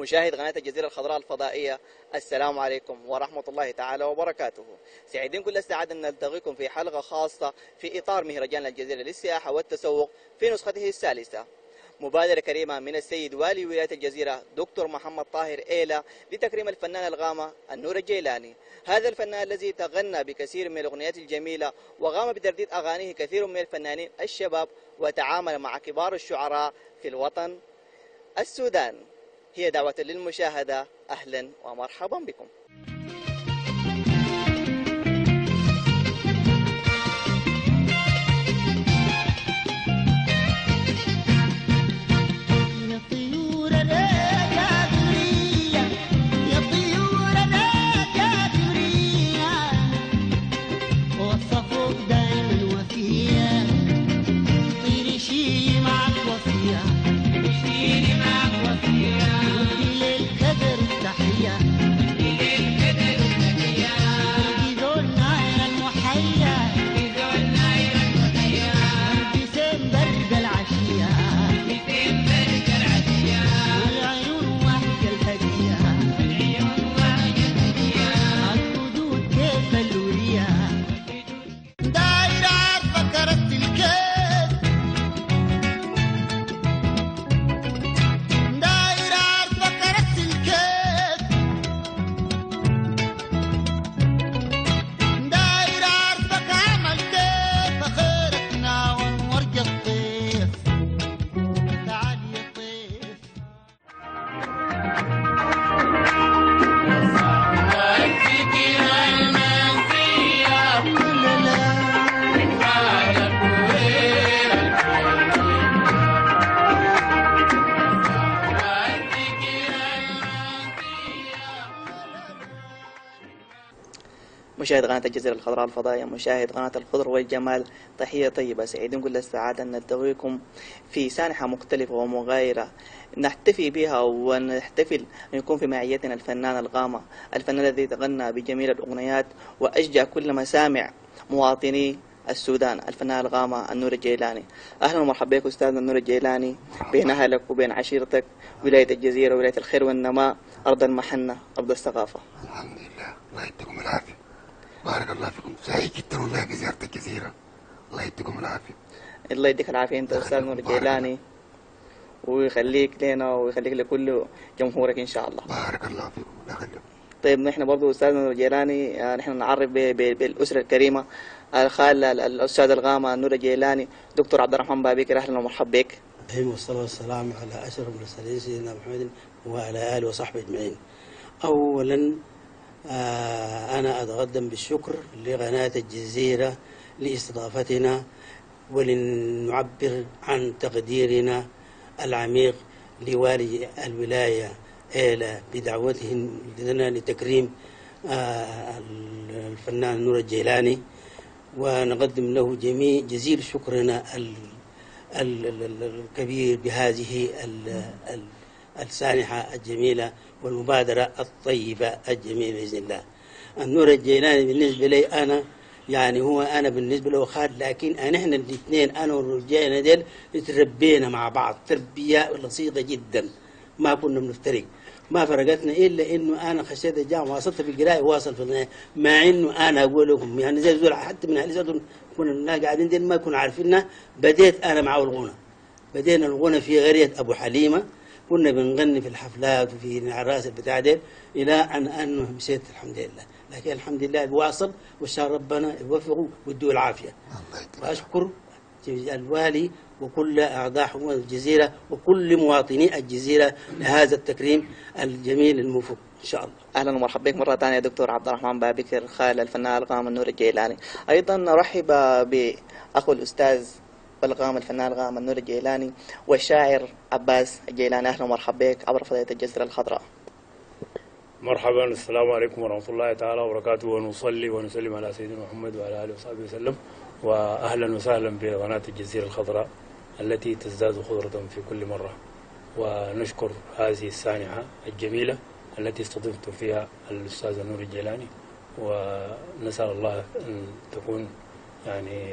مشاهد قناة الجزيرة الخضراء الفضائية، السلام عليكم ورحمة الله تعالى وبركاته. سعيدين كل السعادة أن نلتقيكم في حلقة خاصة في إطار مهرجان الجزيرة للسياحة والتسوق في نسخته الثالثة. مبادرة كريمة من السيد والي ولاية الجزيرة دكتور محمد طاهر إيلا لتكريم الفنان الغامة النور الجيلاني. هذا الفنان الذي تغنى بكثير من الأغنيات الجميلة وقام بترديد أغانيه كثير من الفنانين الشباب، وتعامل مع كبار الشعراء في الوطن السودان. هي دعوة للمشاهدة، أهلا ومرحبا بكم. مشاهد قناة الجزيرة الخضراء الفضائية، مشاهد قناة الخضر والجمال، تحية طيبة. سعيدين كل السعادة أن نلتقيكم في سانحة مختلفة ومغايرة نحتفي بها ونحتفل أن يكون في معيتنا الفنان الغامة، الفنان الذي تغنى بجميل الأغنيات وأشجع كل مسامع مواطني السودان، الفنان الغامة النور الجيلاني. أهلا ومرحبا بك أستاذنا النور الجيلاني، بين أهلك وبين عشيرتك، ولاية الجزيرة، ولاية الخير والنماء، أرض المحنة، أرض الثقافة. الحمد لله، الله يديكم العافية، بارك الله فيكم. سعيد جدا والله بزيارة الجزيرة، الله يديكم العافية. الله يديك العافية أنت أستاذ نور الجيلاني، ويخليك لنا ويخليك لكل جمهورك إن شاء الله. بارك الله فيكم، الله يخليكم. طيب نحن برضو أستاذنا نور الجيلاني، نحن نعرف بالأسرة الكريمة، الخال الأستاذ الغامة نور الجيلاني دكتور عبد الرحمن بابكر، أهلا ومرحبا بك. والصلاة والسلام على أشرف المرسلين سيدنا محمد وعلى آله وصحبه أجمعين. أولا أنا أتقدم بالشكر لقناة الجزيرة لاستضافتنا ولنعبر عن تقديرنا العميق لوالي الولاية إيلا بدعوته لنا لتكريم الفنان نور الجيلاني، ونقدم له جزيل شكرنا الكبير بهذه السانحة الجميلة والمبادرة الطيبة الجميلة بإذن الله. النور الجيلاني بالنسبة لي أنا يعني هو أنا بالنسبة له خالد، لكن نحن الاثنين أنا والرجال ديل تربينا مع بعض تربية لصيقة جدا، ما كنا بنفترق، ما فرقتنا إلا إنه أنا خشيت الجامعة واصلت في القراءة واصل في النهاية، مع إنه أنا أقول لكم يعني زي زول حتى من أهل سودان كنا قاعدين ديل ما كنا عارفينها. بديت أنا مع الغنى، بدينا الغنى في قرية أبو حليمة، كنا بنغني في الحفلات وفي العراس البتاع ديل، إلى أن مشيت الحمد لله. لكن الحمد لله الواصل وشاء ربنا يوفقه ويديه العافية. وأشكر الوالي وكل أعضاء حكومة الجزيرة وكل مواطني الجزيرة لهذا التكريم الجميل الموفق إن شاء الله. أهلا ومرحبا بك مرة ثانية دكتور عبد الرحمن بابكر، خال الفنان الغامة النور الجيلاني. أيضا نرحب بأخو الأستاذ الغامة الفنان الغامة النور الجيلاني والشاعر عباس الجيلاني. أهلا ومرحبا بك عبر فضائية الجزيرة الخضراء. مرحبا، السلام عليكم ورحمة الله تعالى وبركاته، ونصلي ونسلم على سيدنا محمد وعلى آله وصحبه وسلم. وأهلا وسهلا بقناة الجزيرة الخضراء التي تزداد خضرة في كل مرة، ونشكر هذه السانحة الجميلة التي استضفتم فيها الأستاذ نور الجيلاني، ونسأل الله أن تكون يعني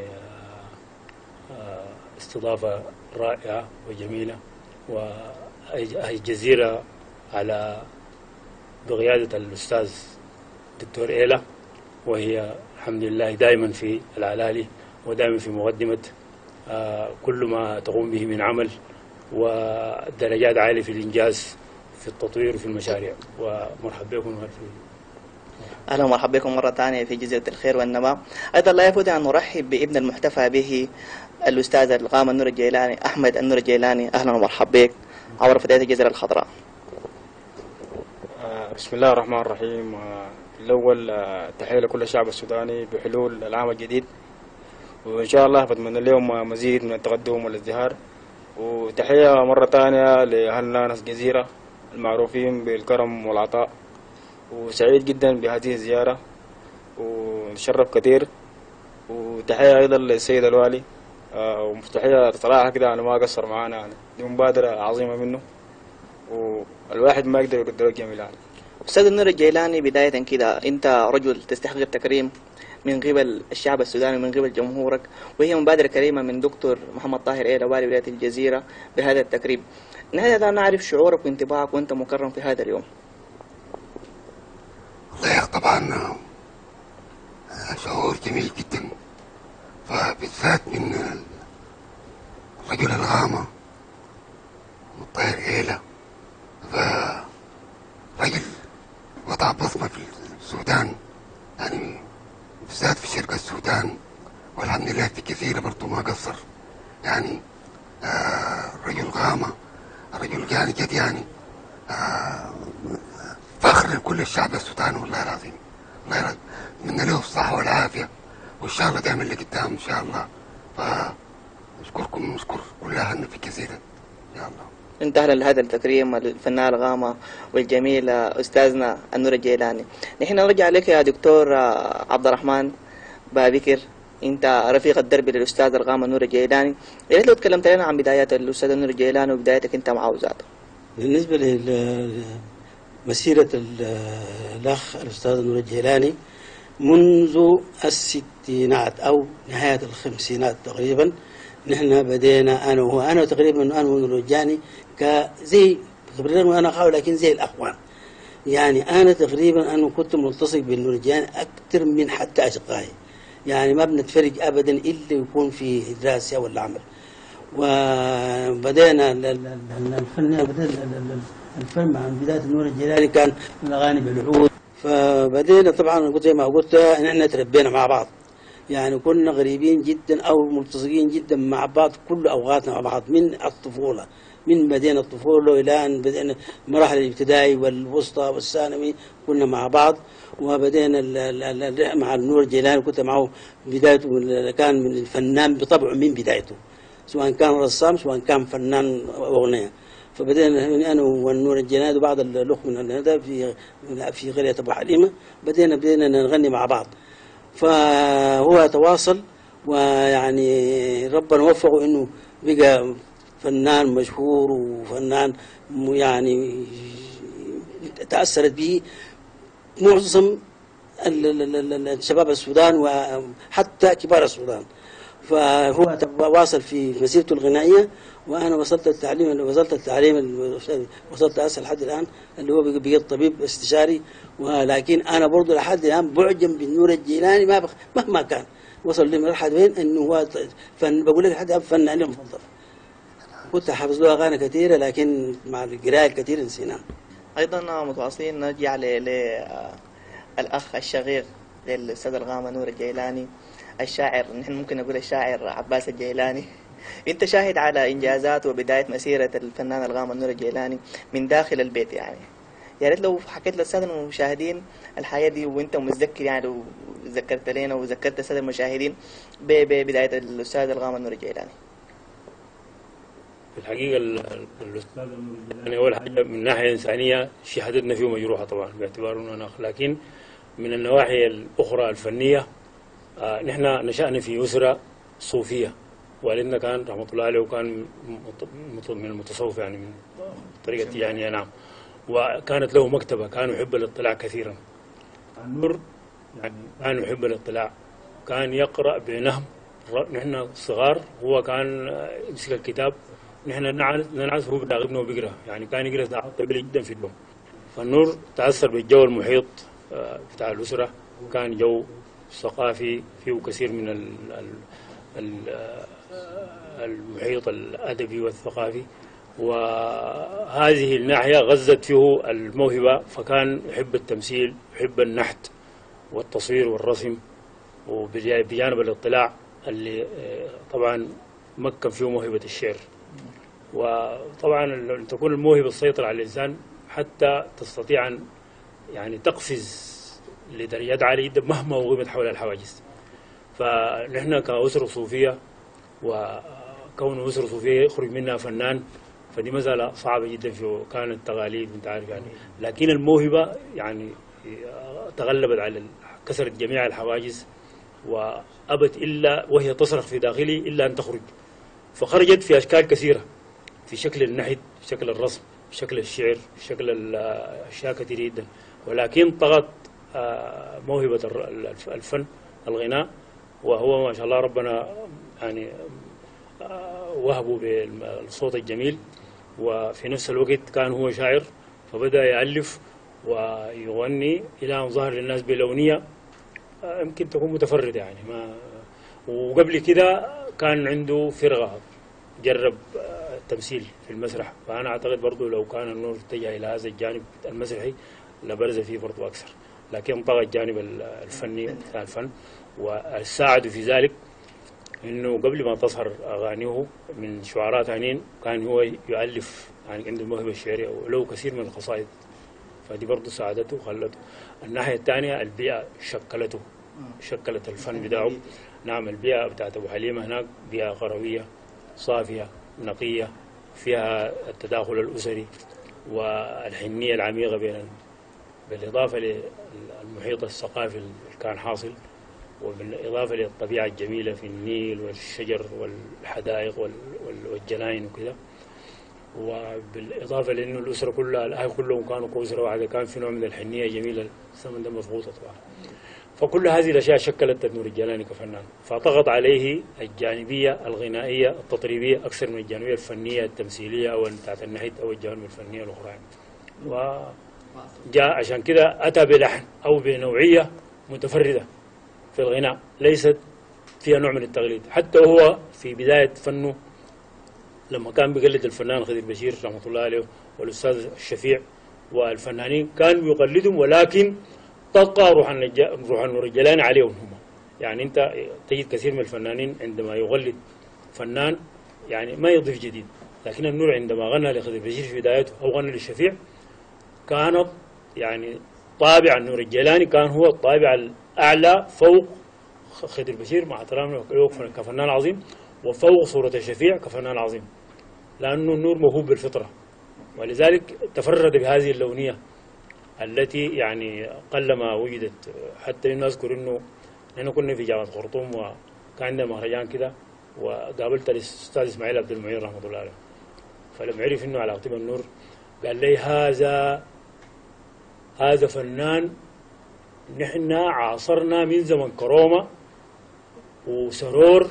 استضافة رائعة وجميلة. والجزيرة على بقيادة الأستاذ دكتور إيلا، وهي الحمد لله دائما في العلالي ودائما في مقدمة كل ما تقوم به من عمل ودرجات عالية في الإنجاز في التطوير وفي المشاريع. ومرحبا بكم. أهلا ومرحبا بكم مرة ثانية في جزيرة الخير والنماء. أيضا لا يفوت أن نرحب بابن المحتفى به الأستاذ الغامة النور الجيلاني، أحمد النور الجيلاني. أهلا ومرحبا بك عبر فتاة الجزيرة الخضراء. بسم الله الرحمن الرحيم. الأول تحية لكل الشعب السوداني بحلول العام الجديد، وإن شاء الله بتمنى لهم مزيد من التقدم والازدهار. وتحية مرة ثانية لأهلنا ناس جزيرة المعروفين بالكرم والعطاء، وسعيد جدا بهذه الزيارة ونتشرف كثير. وتحية أيضا للسيد الوالي، وتحية صراحة كده أنا ما قصر معانا، يعني دي مبادرة عظيمة منه والواحد ما يقدر يقدر الجميل. يعني أستاذ النور الجيلاني، بداية كده أنت رجل تستحق التكريم من قبل الشعب السوداني ومن قبل جمهورك، وهي مبادرة كريمة من دكتور محمد طاهر إيلا والي ولاية الجزيرة بهذا التكريم. نحن نعرف شعورك وانطباعك وأنت مكرم في هذا اليوم. والله طبعا شعور جميل جدا، فبالذات من الرجل الغامة طاهر إيلا، فرجل وضع بصمة في السودان، يعني بالذات في شرق السودان، والحمد لله في الجزيرة برضو ما قصر. يعني رجل غامة، رجل يعني جد، يعني فخر لكل الشعب السوداني. والله العظيم الله العظيم من له الصحة والعافية، وإن شاء الله دائما لقدام إن شاء الله. فنشكركم ونشكر كل أهلنا في الجزيرة إن شاء الله. انتهى لهذا التكريم الفنان الغامة والجميل أستاذنا النور الجيلاني. نحن نرجع لك يا دكتور عبد الرحمن بابكر، أنت رفيق الدرب للأستاذ الغامة النور الجيلاني. يا ريت لو تكلمت لنا عن بدايات الأستاذ النور الجيلاني وبدايتك أنت معه ذاته. بالنسبة لمسيرة الأخ الأستاذ النور الجيلاني منذ الستينات أو نهاية الخمسينات تقريبا، نحن بدينا أنا وهو، أنا تقريبا أنا ونرجاني كزي خبرين وأنا أخاه، لكن زي الأخوان. يعني أنا تقريبا أنا كنت ملتصق بالنرجاني أكثر من حتى أشقائي، يعني ما بنتفرج أبدا إلا يكون في دراسة ولا عمل. وبدينا الفن مع بداية النور الجيلاني كان الأغاني بالعود، فبدينا طبعا قلت زي ما قلت نحن تربينا مع بعض، يعني كنا غريبين جدا أو ملتصقين جدا مع بعض كل أوقاتنا مع بعض من الطفولة، من بدينا الطفولة إلى أن بدينا مراحل الابتدائي والوسطى والثانوي كنا مع بعض. وبدينا مع النور الجيلاني كنت معه بدايته، كان من الفنان بطبعه من بدايته، سواء كان رسام سواء كان فنان أغنية. فبدينا أنا والنور الجيلاني وبعض الأخوة من هذا في قرية أبو حليمة بدينا نغني مع بعض. فهو تواصل، ويعني ربنا وفقه إنه بقى فنان مشهور وفنان يعني تأثرت به معظم الشباب السودان وحتى كبار السودان. فهو واصل في مسيرته الغنائية، وأنا وصلت أسأل لحد الآن اللي هو بقى طبيب استشاري. ولكن أنا برضو لحد الآن بعجم بالنور الجيلاني مهما كان وصل لمرحلة وين إنه هو بقول لك لحد الآن فنان مفضل. كنت حافظ له أغاني كثيرة، لكن مع القراءة الكثير نسيناها. أيضا متواصلين نرجع للأخ الشقيق للأستاذ الغامة نور الجيلاني، الشاعر، نحن ممكن نقول الشاعر عباس الجيلاني. أنت شاهد على إنجازات وبداية مسيرة الفنان الغامة نور الجيلاني من داخل البيت. يعني يا ريت لو حكيت للسادة المشاهدين الحياة دي وأنت متذكر، يعني لو ذكرت لنا وذكرت السادة المشاهدين ببداية الأستاذ الغامة نور الجيلاني. في الحقيقة الأستاذ النور الجيلاني أول حاجة من ناحية إنسانية شهادتنا فيه مجروحة طبعا باعتباره أنه أخ، لكن من النواحي الأخرى الفنية نحن نشأنا في أسرة صوفية. والدنا كان رحمة الله عليه وكان من المتصوف، يعني من طريقة يعني نعم، وكانت له مكتبة، كان يحب الاطلاع كثيرا. النور يعني كان يحب الاطلاع، كان يقرأ بنهم. نحن صغار هو كان يمسك الكتاب نحن ننعس هو بيراقبنا وبيقرا، يعني كان يقرا ساعات طويله جدا في اليوم. فالنور تاثر بالجو المحيط بتاع الاسره، كان جو ثقافي فيه كثير من المحيط الادبي والثقافي، وهذه الناحيه غزت فيه الموهبه، فكان يحب التمثيل، يحب النحت والتصوير والرسم، وبجانب الاطلاع اللي طبعا مكن فيه موهبة الشعر. وطبعا أن تكون الموهبة تسيطر على الإنسان حتى تستطيع أن يعني تقفز لدرجات عالية جدا مهما وغمت حول الحواجز. فنحن كأسرة صوفية، وكون أسرة صوفية يخرج منها فنان، فدي مسألة صعبة جدا، في كانت تغاليب أنت عارف يعني، لكن الموهبة يعني تغلبت على كسرت جميع الحواجز، وأبت إلا وهي تصرخ في داخلي إلا أن تخرج. فخرجت في أشكال كثيرة، في شكل النحت، في شكل الرسم، في شكل الشعر، في شكل الأشياء كثيرة جدا، ولكن طغت موهبة الفن الغناء، وهو ما شاء الله ربنا يعني وهبه بالصوت الجميل، وفي نفس الوقت كان هو شاعر، فبدأ يألف ويغني إلى أن ظهر للناس بلونية يمكن تكون متفردة يعني. ما وقبل كده كان عنده فرقة جرب التمثيل في المسرح، فأنا أعتقد برضو لو كان النور اتجه إلى هذا الجانب المسرحي لبرز فيه برضو أكثر، لكن طغى الجانب الفني بتاع الفن. والساعد في ذلك إنه قبل ما تظهر أغانيه من شعراء ثانيين كان هو يؤلف، يعني عنده الموهبة الشعرية وله كثير من القصائد، فدي برضو ساعدته وخلته. الناحية الثانية البيئة شكلت الفن بتاعه. نعم، البيئة بتاعت أبو حليمة هناك بيئة قروية صافية نقية، فيها التداخل الأسري والحنية العميقة بالإضافة للمحيط الثقافي اللي كان حاصل، وبالإضافة للطبيعة الجميلة في النيل والشجر والحدائق والجناين وكذا، وبالإضافة لأنه الأسرة كلها الأهل كلهم كانوا كأسرة واحدة، كان في نوع من الحنية جميلة الزمن ده مضغوطة طبعا. فكل هذه الأشياء شكلت النور الجيلاني كفنان، فطغت عليه الجانبية الغنائية التطريبية أكثر من الجانبية الفنية التمثيلية أو بتاعت النحت أو الجوانب الفنية الأخرى. وجاء عشان كده أتى بلحن أو بنوعية متفردة في الغناء ليست فيها نوع من التقليد. حتى هو في بداية فنه لما كان بيقلد الفنان خضر بشير رحمة الله عليه والأستاذ الشفيع والفنانين كان بيقلدهم، ولكن تبقى روح النور الجيلاني عليهم هم. يعني أنت تجد كثير من الفنانين عندما يقلد فنان يعني ما يضيف جديد، لكن النور عندما غنى لخضر بشير في بدايته أو غنى للشفيع كانت يعني طابع النور الجيلاني كان هو الطابع الأعلى فوق خضر بشير مع احترامه كفنان عظيم، وفوق صورة الشفيع كفنان عظيم، لأنه النور موهوب بالفطرة، ولذلك تفرد بهذه اللونية التي يعني قلما وجدت. حتى إنه أذكر إنه نحن كنا في جامعة خرطوم وكان عندنا مهرجان كده، وقابلت الأستاذ إسماعيل عبد المعين رحمة الله عليه، فلما عرف إنه على عقتب النور قال لي هذا فنان نحن عاصرنا من زمن كرومة وسرور،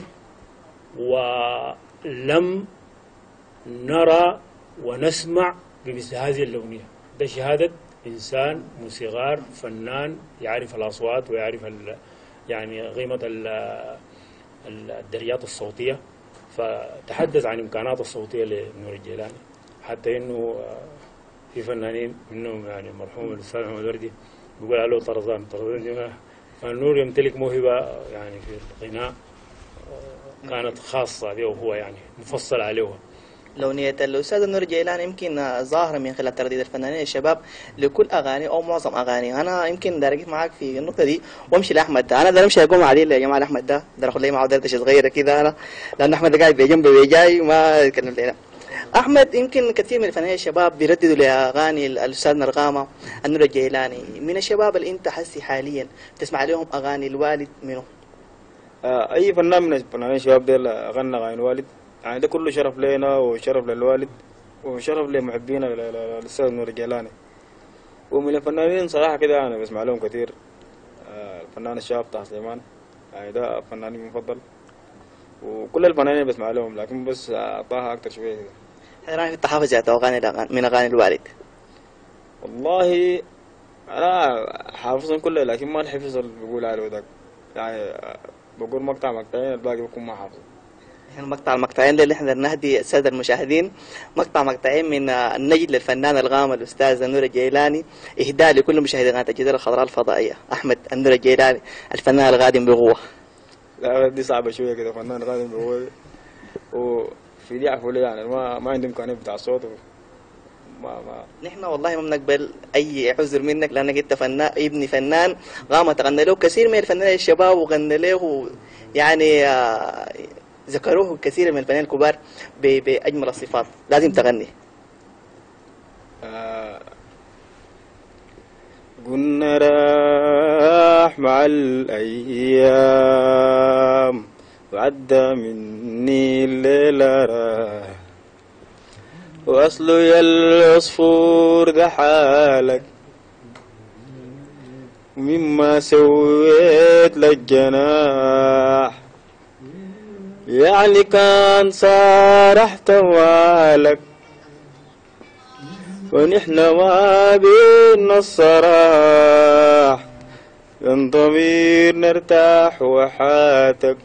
ولم نرى ونسمع بمثل هذه اللونية. ده شهادة إنسان موسيقار فنان يعرف الأصوات ويعرف يعني قيمة الدريات الصوتية، فتحدث عن إمكانات الصوتية لنور الجيلاني. حتى إنه في فنانين منهم يعني المرحوم الأستاذ محمد وردي بيقول عليه طرزان. فالنور يمتلك موهبة يعني في الغناء كانت خاصة به وهو يعني مفصل عليه. لونية الأستاذ النور الجيلاني يمكن ظاهرة من خلال ترديد الفنانين الشباب لكل أغاني أو معظم أغاني. أنا يمكن دارجت معاك في النقطة دي وأمشي لأحمد ده. أنا ده أمشي أقوم عديل يا جماعة أحمد ده أخذ لي معه دردشة صغيرة كده أنا، لأن أحمد ده قاعد بجنبي وجاي ما يتكلم لنا. أحمد، يمكن كثير من الفنانين الشباب بيرددوا لأغاني الأستاذ نرغامة النور الجيلاني. من الشباب اللي أنت حسي حاليا تسمع لهم أغاني الوالد منه؟ أي فنان من الفنانين الشباب ديل غنى أغاني الوالد، يعني ده كله شرف لنا وشرف للوالد وشرف لمحبينا للأستاذ نور الجيلاني. ومن الفنانين صراحة كده أنا بسمع لهم كثير الفنان الشاب طه سليمان، يعني ده فناني المفضل، وكل الفنانين بسمع لهم، لكن بس طه أكتر شوية. رايك انت حافظ يا اغاني من اغاني الوالد؟ والله انا حافظهم كلها لكن ما الحفظ اللي بيقول عليه ذاك، يعني بقول مقطع مقطعين الباقي بكون ما حافظ. المقطعين اللي احنا نهدي الساده المشاهدين مقطعين من النجد للفنان الغام الاستاذ النور الجيلاني، اهداء لكل مشاهدي قناه الجزيره الخضراء الفضائيه. احمد النور الجيلاني الفنان القادم بقوه. لا دي صعبه شويه كده، فنان غادي بقوه وفي دي عفوا يعني ما عندي امكانيه بتاع صوت ما نحن والله ما بنقبل اي عذر منك، لانك انت فنان، ابن فنان غام تغنى له كثير من الفنانين الشباب وغنى له يعني ذكروه كثير من الفنانين الكبار باجمل الصفات، لازم تغني. قلنا راح مع الايام وعدى مني الليله راح، واصله يا العصفور ده حالك مما سويت لك جناح، يعني كان صار احتوالك ونحن ما بينا الصراح، كان ضمير نرتاح وحاتك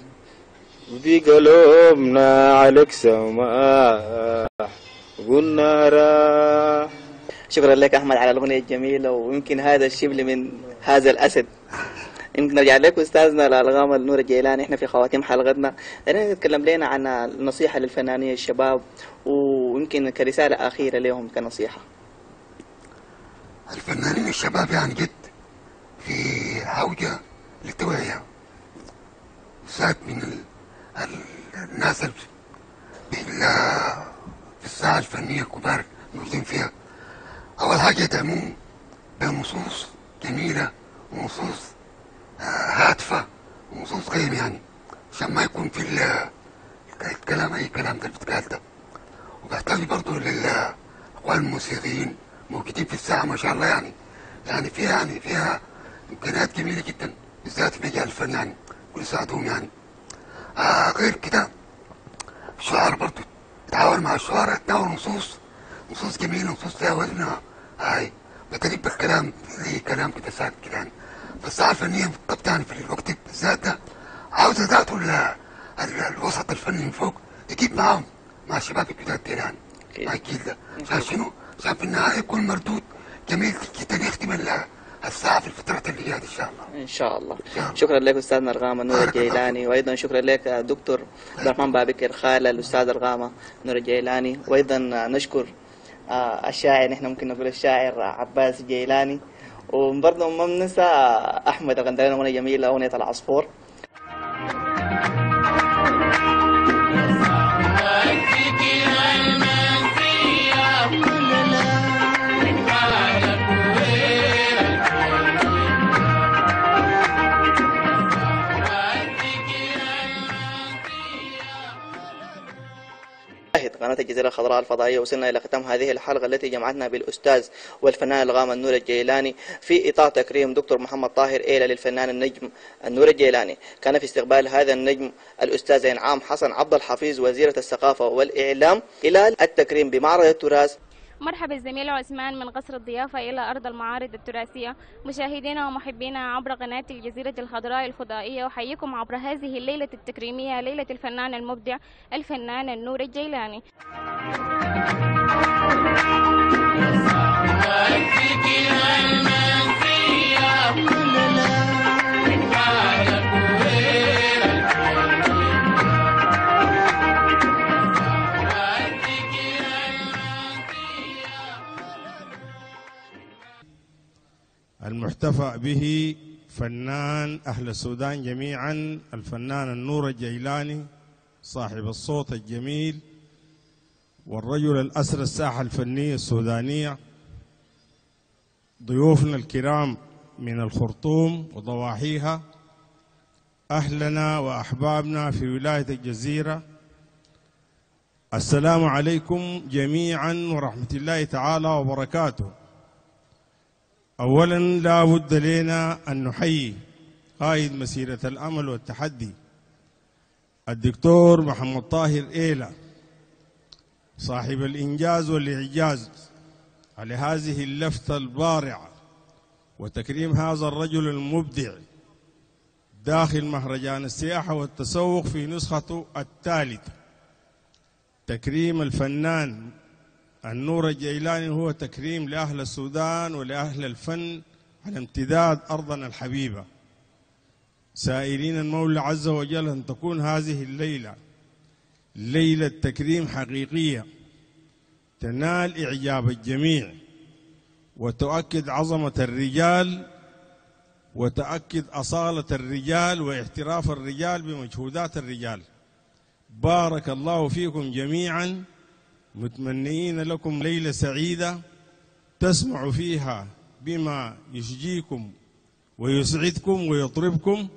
بقلوبنا عليك سماح قلنا راح. شكرا لك احمد على الاغنيه الجميله، ويمكن هذا الشبل من هذا الاسد. يمكن نرجع لك استاذنا الالغام النور الجيلاني، احنا في خواتيم حلقتنا خلينا نتكلم لنا عن النصيحه للفنانين الشباب، ويمكن كرساله اخيره لهم كنصيحه. الفنانين الشباب يعني جد في حوجه للتوعيه، ساعات من الناس في الساحه الفنيه الكبار موجودين فيها. اول حاجه يدعمون بنصوص جميله ونصوص هادفه ونصوص قيم، يعني عشان ما يكون في الكلام اي كلام ده بيتقال ده. وبحتاج برضه للاخوان الموسيقيين موجودين في الساحه ما شاء الله، يعني فيها امكانيات جميله جدا بالذات في مجال الفن، يعني كل يساعدوهم يعني. غير كده الشعراء برضه يتعاون مع الشعراء، يتناولوا نصوص جميله، نصوص فيها وزن هاي بتجيب الكلام زي كلام كده ساعات كده يعني. فالساحه الفنيه بالضبط يعني في الوقت بالذات ده عاوزه ذاته الوسط الفني من فوق يجيب معاهم مع الشباب الجداد دي يعني مع الجيل ده، عشان شنو؟ عشان في النهايه يكون مردود جميل جدا يخدم الساعه في الفترات اللي جايه ان شاء الله. ان شاء الله. شكرا لك استاذنا الغامه نور الجيلاني، وايضا شكرا لك دكتور عبد الرحمن بابكر خال الاستاذ الغامه نور الجيلاني، وايضا نشكر الشاعر، نحن ممكن نقول الشاعر عباس الجيلاني، وبرضه ما بننسى احمد الغندلي اغنيه جميله اغنيه العصفور. قناة الجزيرة الخضراء الفضائية، وصلنا إلى ختام هذه الحلقة التي جمعتنا بالأستاذ والفنان الغام النور الجيلاني في إطار تكريم دكتور محمد طاهر إيلة للفنان النجم النور الجيلاني. كان في استقبال هذا النجم الأستاذ إنعام حسن عبد الحفيظ وزيرة الثقافة والإعلام إلى التكريم بمعرض التراث. مرحبا الزميل عثمان من قصر الضيافة إلى أرض المعارض التراثية. مشاهدينا ومحبينا عبر قناة الجزيرة الخضراء الفضائية، أحييكم عبر هذه الليلة التكريمية، ليلة الفنان المبدع الفنان النور الجيلاني. المحتفى به فنان أهل السودان جميعا، الفنان النور الجيلاني صاحب الصوت الجميل والرجل الأسرى الساحة الفنية السودانية. ضيوفنا الكرام من الخرطوم وضواحيها، أهلنا وأحبابنا في ولاية الجزيرة، السلام عليكم جميعا ورحمة الله تعالى وبركاته. أولا لا بد لنا أن نحيي قائد مسيرة الأمل والتحدي الدكتور محمد طاهر إيلة، صاحب الإنجاز والإعجاز على هذه اللفتة البارعة وتكريم هذا الرجل المبدع داخل مهرجان السياحة والتسوق في نسخته الثالثة. تكريم الفنان النور الجيلاني هو تكريم لأهل السودان ولأهل الفن على امتداد أرضنا الحبيبة، سائلين المولى عز وجل أن تكون هذه الليلة ليلة تكريم حقيقية تنال إعجاب الجميع وتؤكد عظمة الرجال وتؤكد أصالة الرجال واحتراف الرجال بمجهودات الرجال. بارك الله فيكم جميعا، متمنين لكم ليلة سعيدة تسمعوا فيها بما يشجيكم ويسعدكم ويطربكم.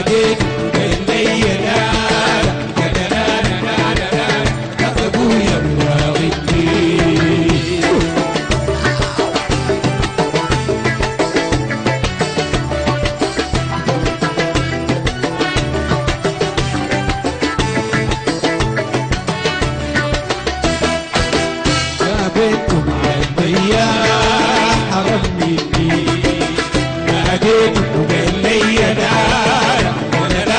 حرمني ما جيت وقال لي لا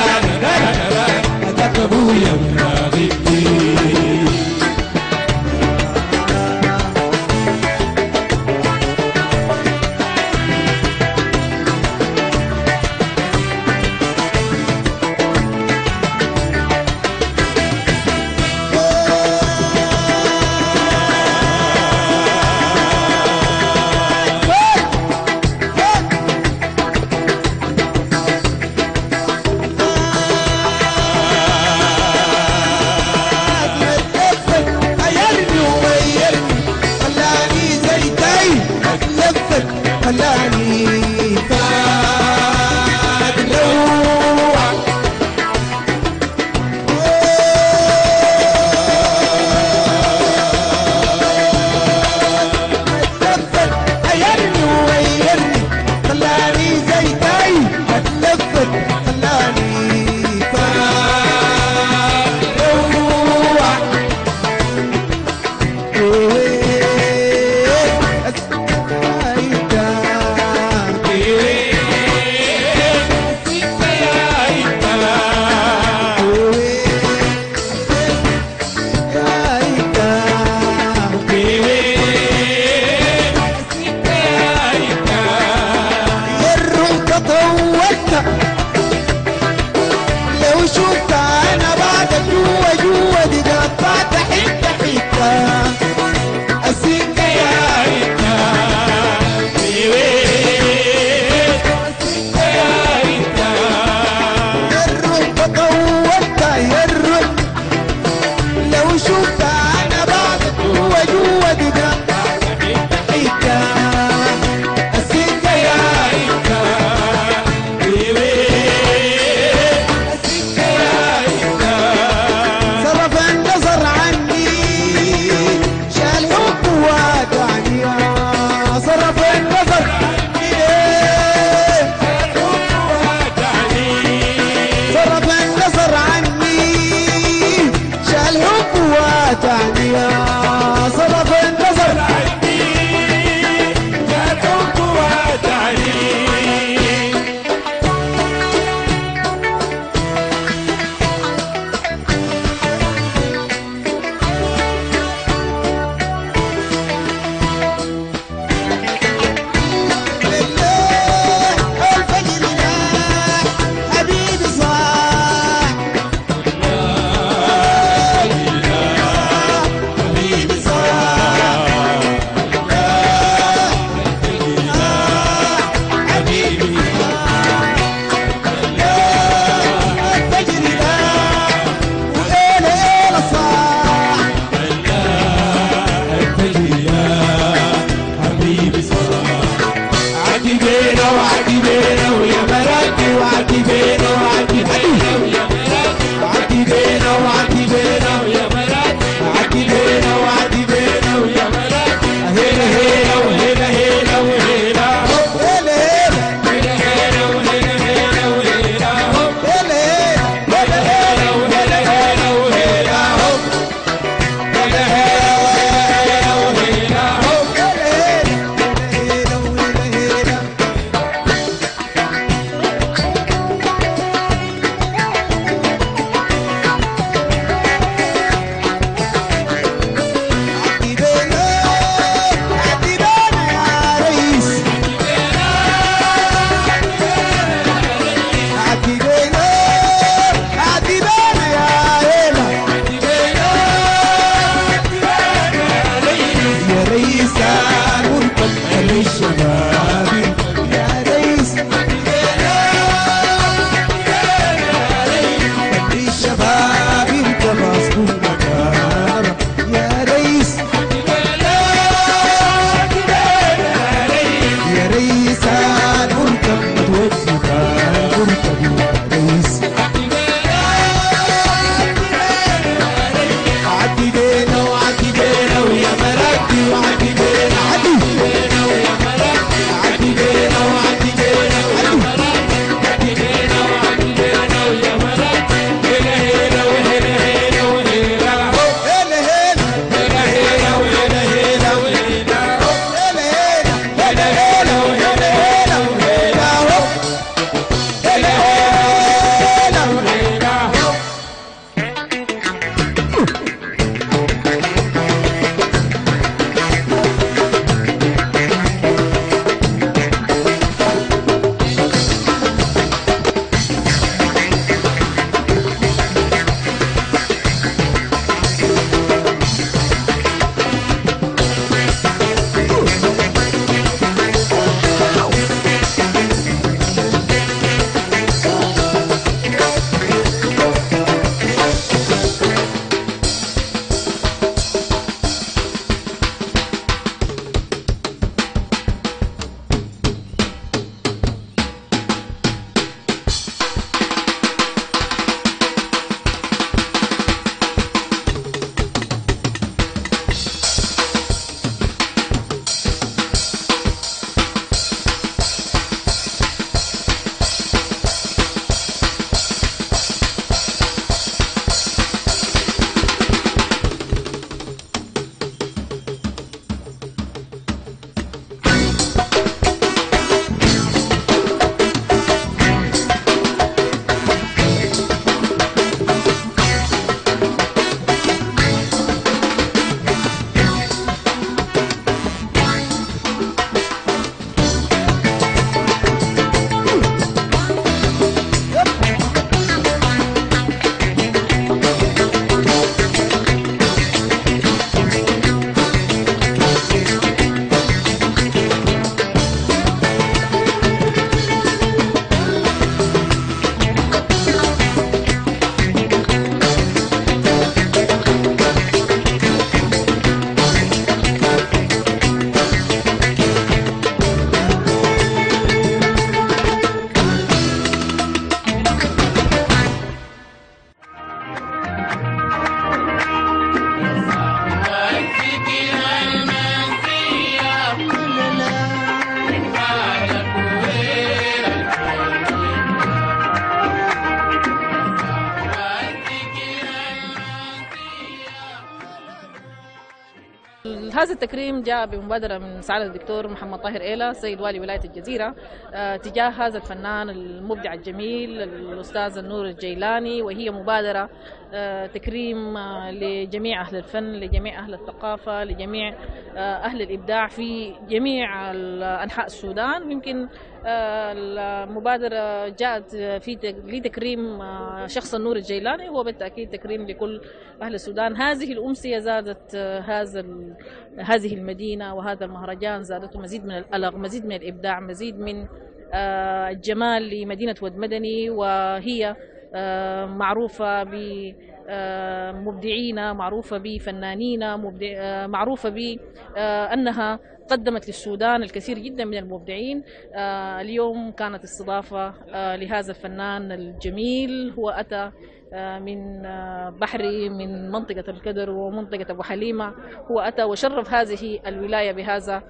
هذا التكريم جاء بمبادرة من سعادة الدكتور محمد طاهر إيلا سيد والي ولاية الجزيرة تجاه هذا الفنان المبدع الجميل الأستاذ النور الجيلاني، وهي مبادرة تكريم لجميع أهل الفن، لجميع أهل الثقافة، لجميع أهل الإبداع في جميع أنحاء السودان. ويمكن المبادرة جاءت لتكريم شخص النور الجيلاني، هو بالتأكيد تكريم لكل أهل السودان. هذه الأمسية زادت هذه المدينة وهذا المهرجان زادته مزيد من الألغ، مزيد من الإبداع، مزيد من الجمال لمدينة ود مدني، وهي معروفة بمبدعين، معروفة بفنانين، معروفة بأنها قدمت للسودان الكثير جدا من المبدعين. اليوم كانت استضافة لهذا الفنان الجميل، هو أتى من بحري، من منطقة الكدر ومنطقة أبو حليمة، هو أتى وشرف هذه الولاية بهذا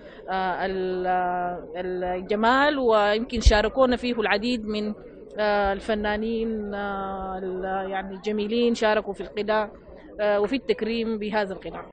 الجمال، ويمكن شاركونا فيه العديد من الفنانين يعني الجميلين، شاركوا في القناع وفي التكريم بهذا القناع.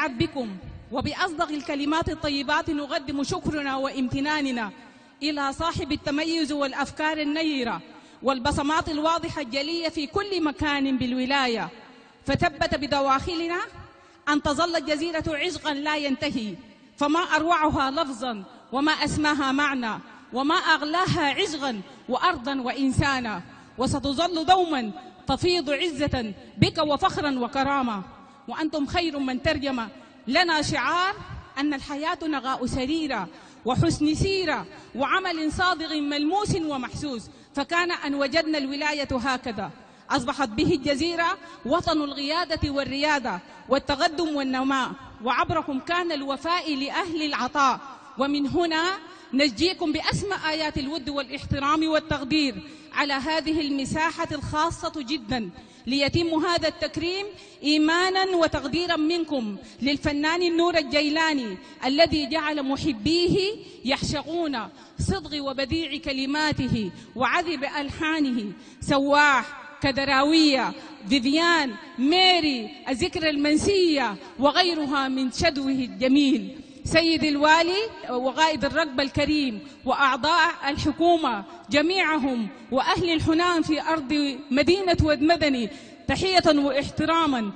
نسعد بكم، وبأصدق الكلمات الطيبات نقدم شكرنا وامتناننا إلى صاحب التميز والأفكار النيرة والبصمات الواضحة الجلية في كل مكان بالولاية، فثبت بدواخلنا أن تظل الجزيرة عشقا لا ينتهي، فما أروعها لفظا وما أسماها معنى وما أغلاها عشقا وأرضا وإنسانا، وستظل دوما تفيض عزة بك وفخرا وكرامة. وأنتم خير من ترجم لنا شعار أن الحياة نغاء سريرة وحسن سيرة وعمل صادق ملموس ومحسوس، فكان أن وجدنا الولاية هكذا. أصبحت به الجزيرة وطن القيادة والريادة والتقدم والنماء، وعبركم كان الوفاء لأهل العطاء. ومن هنا نجيكم بأسمى آيات الود والاحترام والتقدير على هذه المساحة الخاصة جدا، ليتم هذا التكريم إيمانا وتقديرا منكم للفنان النور الجيلاني الذي جعل محبيه يعشقون صدق وبديع كلماته وعذب ألحانه. سواح، كدراوية، فيفيان، ميري، الذكرى المنسية وغيرها من شدوه الجميل. سيد الوالي وقائد الركب الكريم وأعضاء الحكومة جميعهم وأهل الحنان في أرض مدينة ود مدني، تحية واحتراما.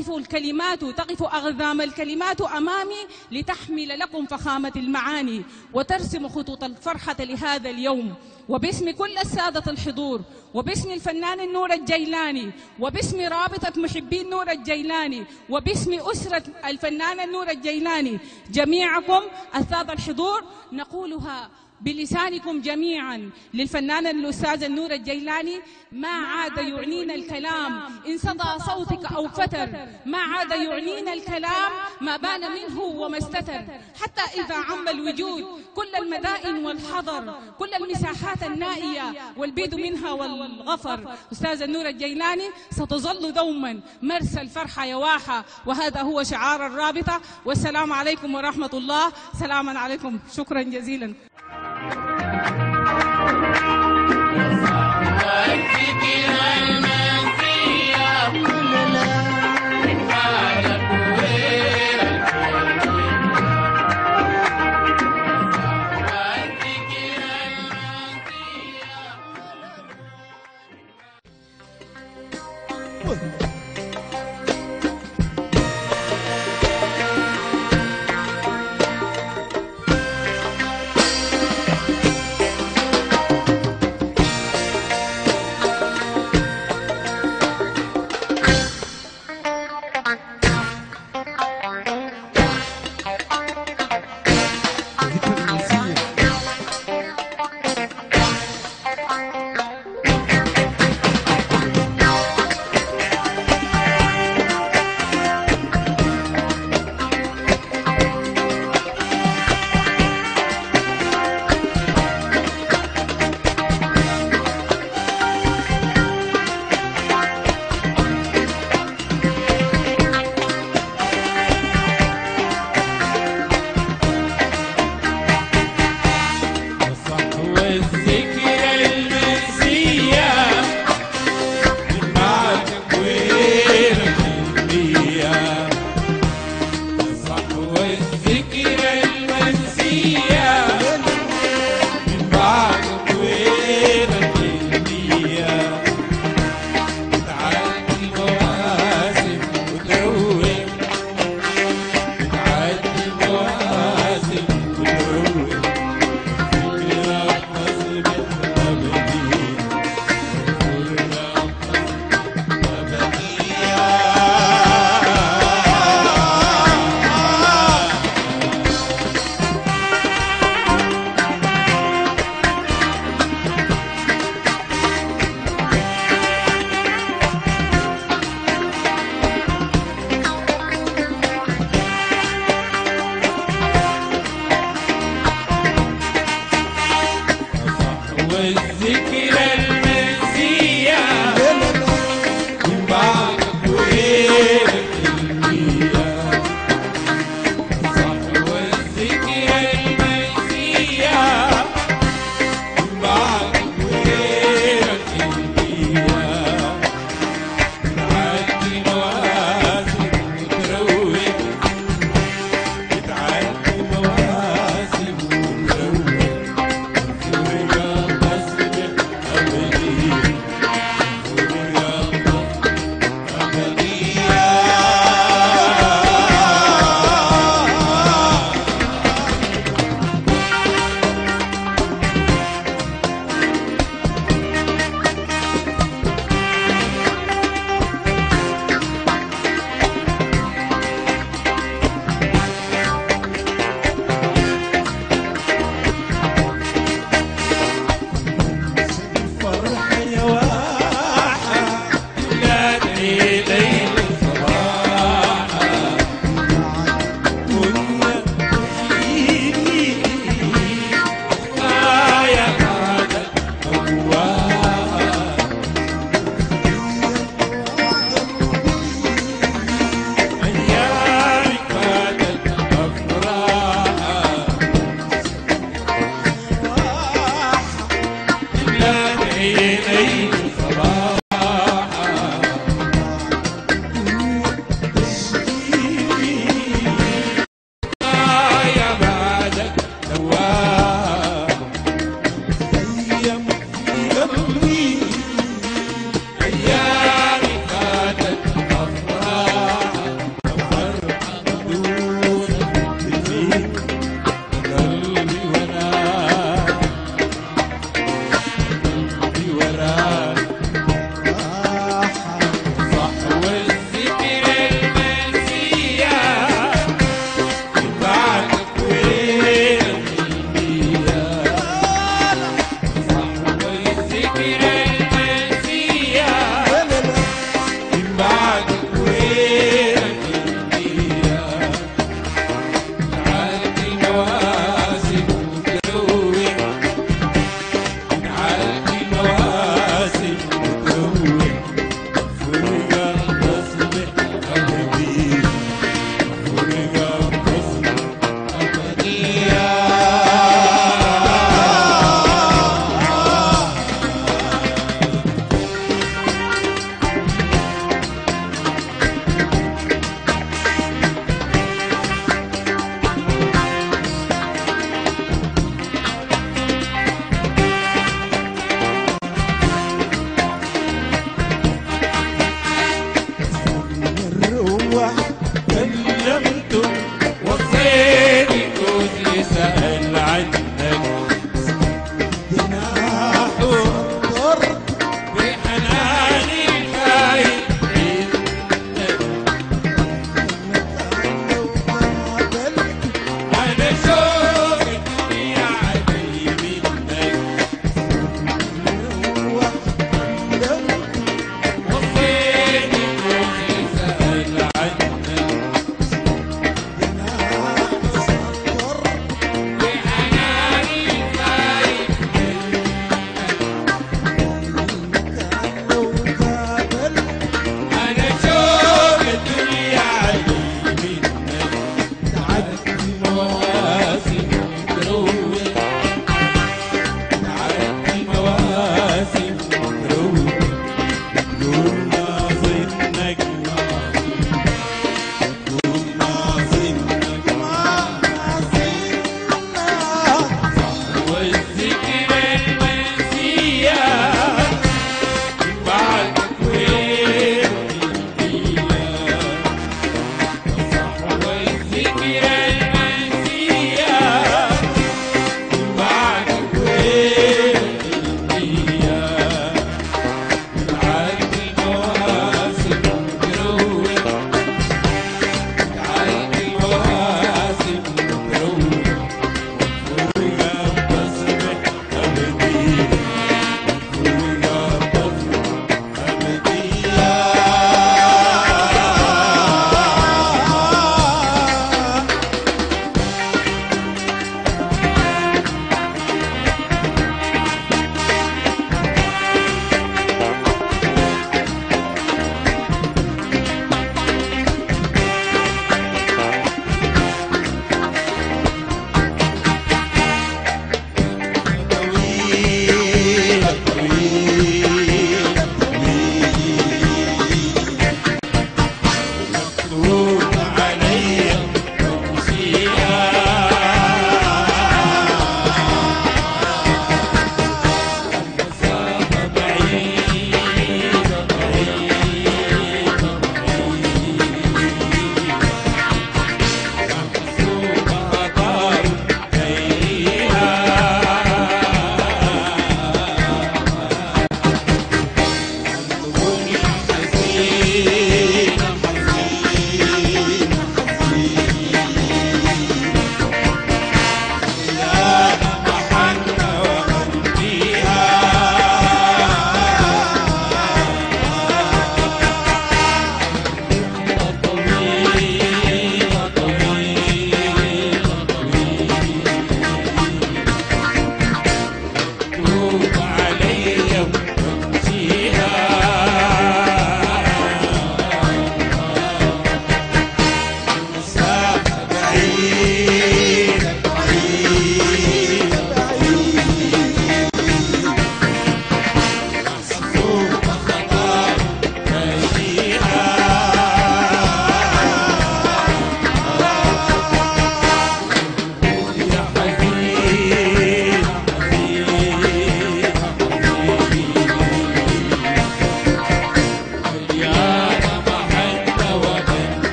تقف أغذام الكلمات أمامي لتحمل لكم فخامة المعاني وترسم خطوط الفرحة لهذا اليوم. وباسم كل السادة الحضور، وباسم الفنان النور الجيلاني، وباسم رابطة محبي النور الجيلاني، وباسم أسرة الفنان النور الجيلاني جميعكم السادة الحضور، نقولها بلسانكم جميعا للفنان الأستاذ النور الجيلاني: ما عاد يعنينا الكلام إن صدى صوتك أو فتر، ما عاد يعنينا الكلام ما بان منه وما استتر، حتى إذا عم الوجود كل المدائن والحضر، كل المساحات النائية والبيد منها والغفر. أستاذ النور الجيلاني ستظل دوما مرسى الفرحة يواحة، وهذا هو شعار الرابطة. والسلام عليكم ورحمة الله. سلاما عليكم، شكرا جزيلا.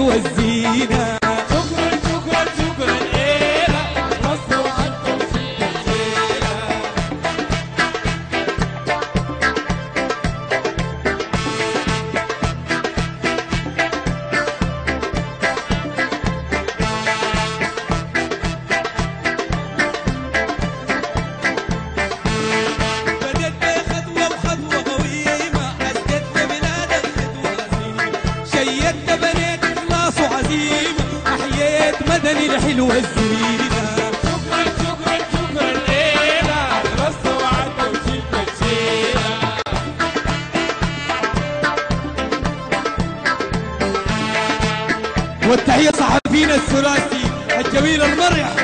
الحلوة الزينة. شكرا شكرا شكرا ليلة خلصتوا وعدتوا وشلتوا الزينة. بدت بخطوة وخطوة قويمة عزت بلادك خطوة عزيمة شيدت بنيت إخلاص وعزيمة أحييت مدني الحلوة الزينة. شكرا شكرا شكرا ليلة خلصتوا وعدتوا وشلتوا الزينة. والتحية صحفينا الثلاثي الجميل المرح.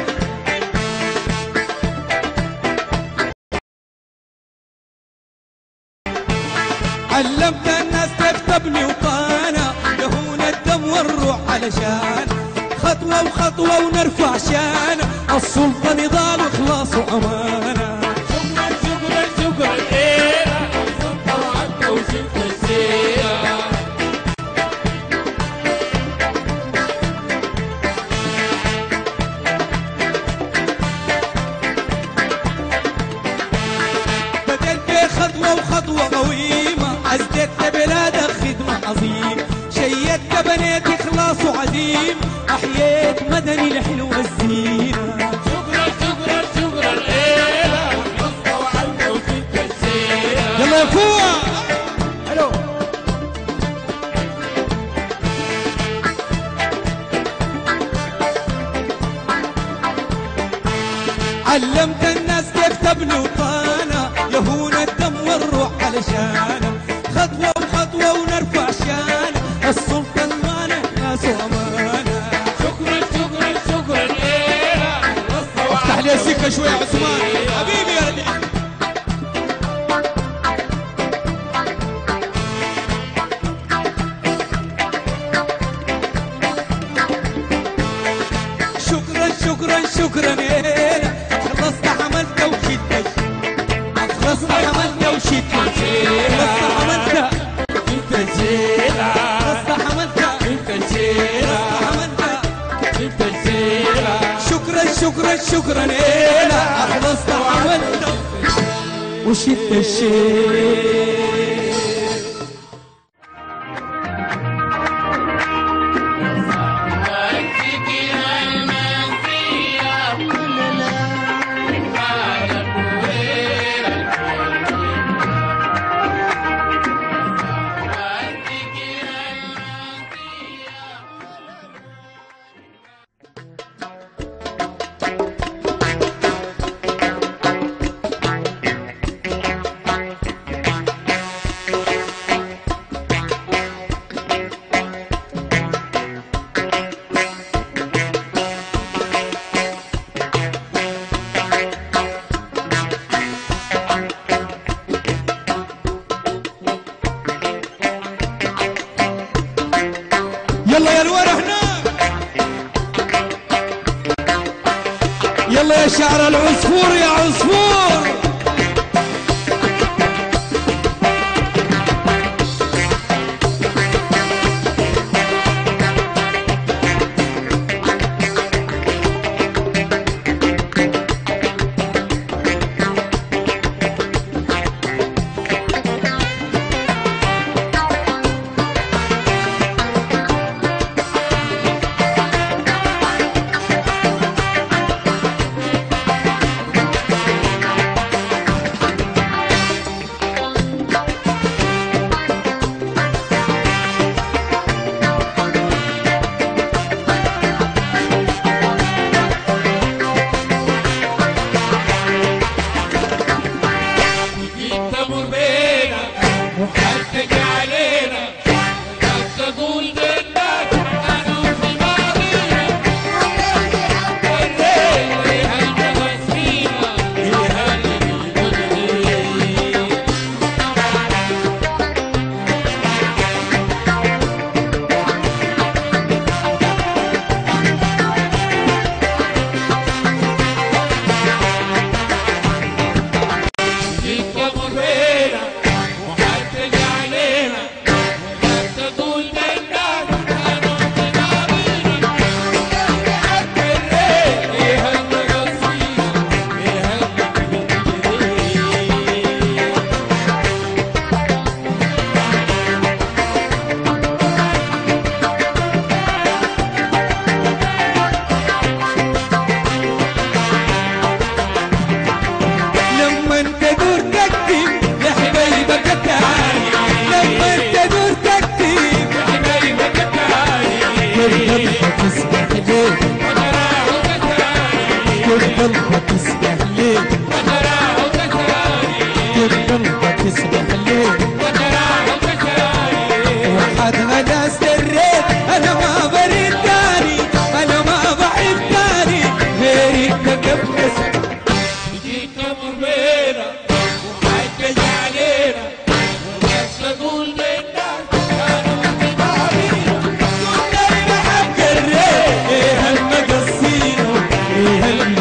علمت الناس كيف تبني وطانا يهون الدم والروح علشان خطوة وخطوة ونرفع شان السلطة نضال وإخلاص وأمانة. شكرا شكرا شكرا ليلة خلصتوا وعدتوا وشلتوا الزينة. بدأت بخطوة وخطوة قويمة عزت بلادك خدمة عظيمة شيدت بنيت إخلاص وعزيم أحييت مدني الحلوة الزينة. شكرا شكرا شكرا ليلة خلصتوا وعدتوا وشلتوا الزينة. يلا يا فوق. الو علمت الناس كيف تبني وطانا يهون الدم والروح علشانا خطوة وخطوة ونرفع شانا السلطة المانع ناس وأمانة. شكرا شكرا شكرا ليلة خلصتوا افتح لي السكة شوي يا عثمان حبيبي يا رجل. شكرا شكرا شكرا ليلة خلصت عملت وشدت خلصت عملت وشدت خلصت عملت شلت الزينة. خلصت عملت شلت الزينة. شلت الزينة. شكرا شكرا شكرا ليلة خلصت وعملت وشدت الشيء. يلا يا الورا هناك. يلا يا شعر العصفور يا عصفور. كيف قلبك يسبح ليه وتراه كساري كيف قلبك يسبح ليه وتراه كساري وحد غدا سريت انا ما بريد تاني انا ما بعيد تاني غيري تكبس جيت تمر بينا وحجج علينا والناس تقول للناس كانوا ببعضينا كنا بحق الريح ايه المقصينه ايه اللي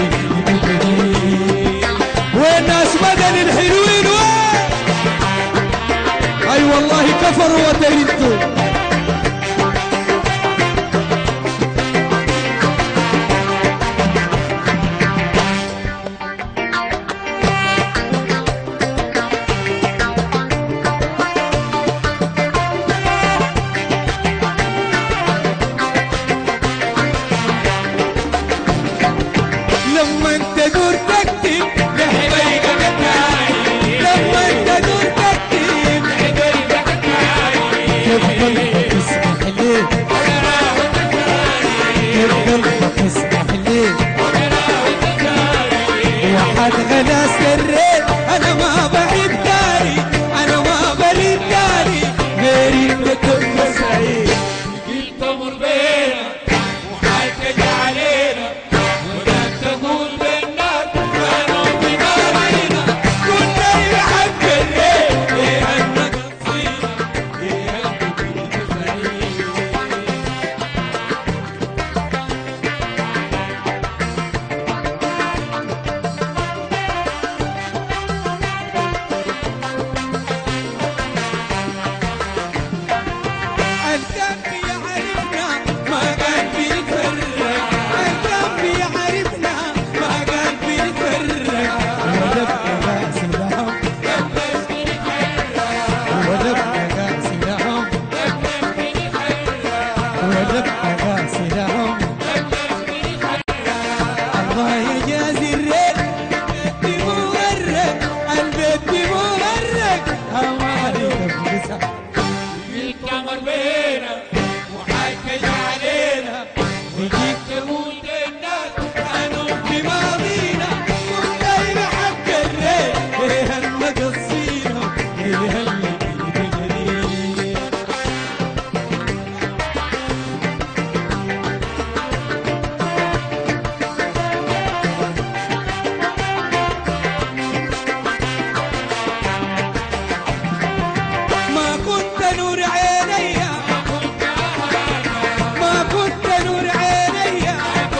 والناس بدل الحلوين وين اي والله كفروا وتردوا لما انت دور تكتب حبيبك التاني لما انت دور تكتب حبيبك التاني كيف قلبك يسمح ليه وتراه كساري كيف قلبك يسمح ليه وتراه كساري وحد غلا سريت انا ما بعيد تاني انا ما بريد تاني غيري تكب سعيد جيت تمر بينا وحجج علينا والناس تقول للناس كانوا ببعضينا كنا بحق الريح ايه المقصينا ايه المقصينا الكف يعرفنا ما كان بيتفرق الكف يعرفنا ما كان بيتفرق ودبنا كاس لهم ودبنا كاس لهم ودبنا كاس لهم الله يجازي الريت البيت مغرق البيت مغرق أمالي تبقى جيت تمر بينا وحجج علينا وجيت تقول للناس كانوا بماضينا كنا بحق الريح ايه المقصينه ايه اللي بيجري ما كنت نور عيني ما كنت نور عيني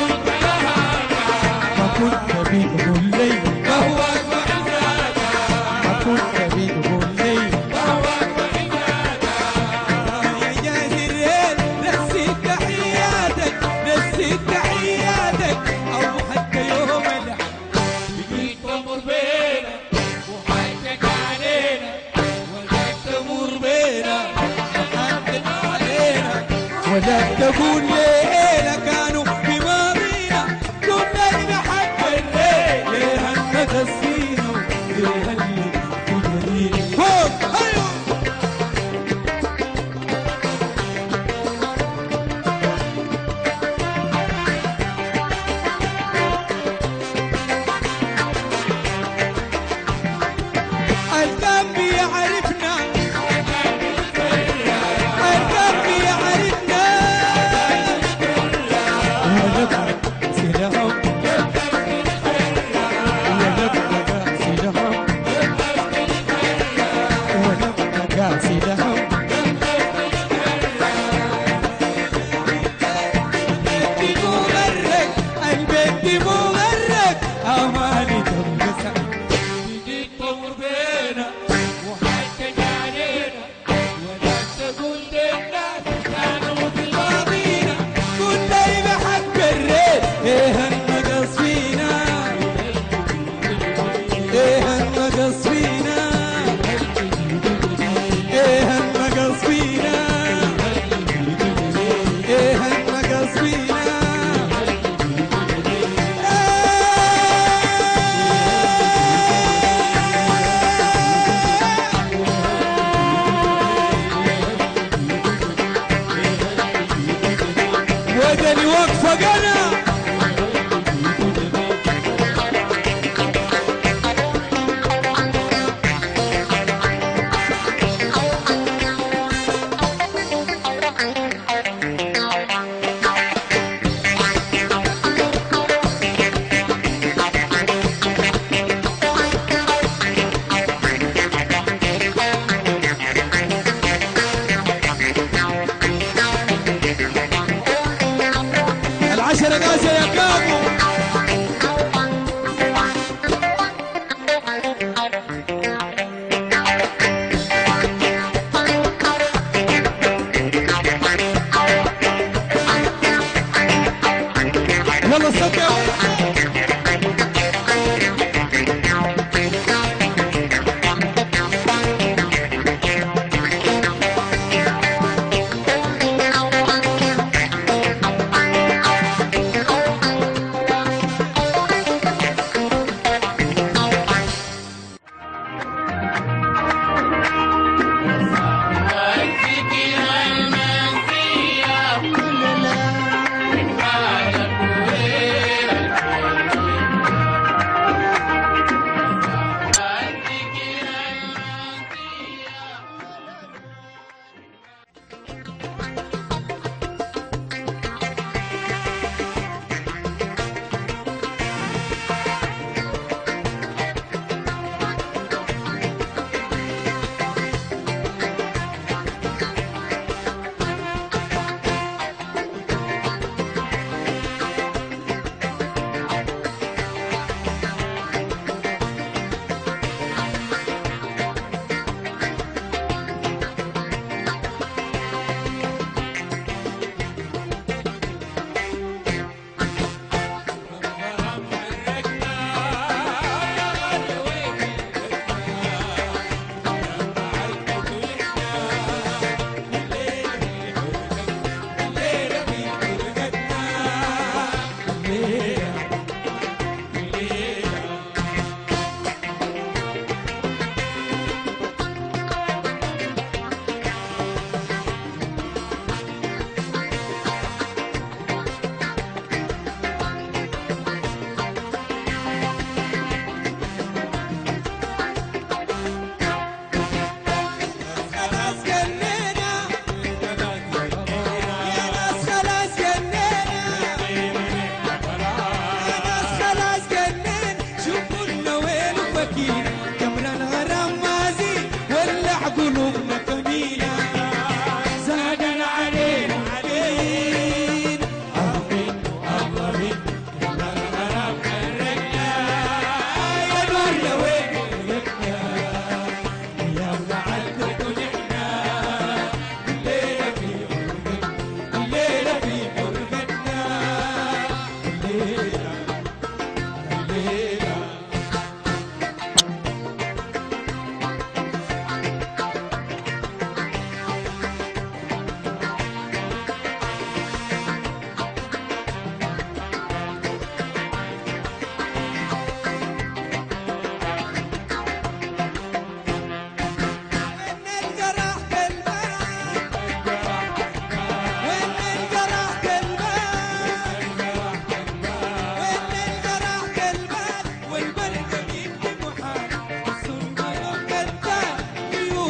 ما كنت بتقول لي بهواك وعزاك ما كنت بتقول لي بهواك وعزاك يا جازي الريت نسيت تحياتك نسيت تحياتك او حتى يوم العيد جيت تمر بينا وحجج علينا وجيت تمر بينا وحدد علينا ولا تقول ليلة كانوا بماضينا كنا بحق الريح ليه المقصينه ليه اللي بيجري فوق ايوه القلب يعرفنا القلب يعرفنا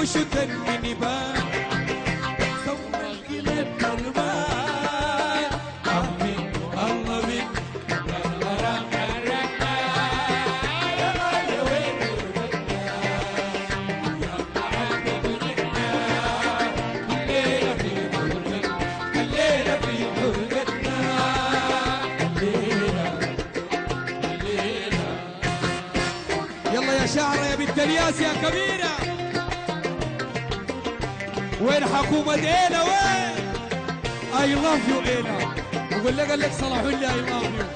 وشتن بنبان ثم القلب دربان أمين الله من الغرام حركنا يا غالي وين ورقتنا يا محبة نحنا الليلة في حرقتنا الليلة في حرقتنا الليلة يلا يا شاعرة يا بنت الياس يا كبيرة وين حكومة إينا وين I love you إينا وقول لك قال لك صلاحوا لي I love you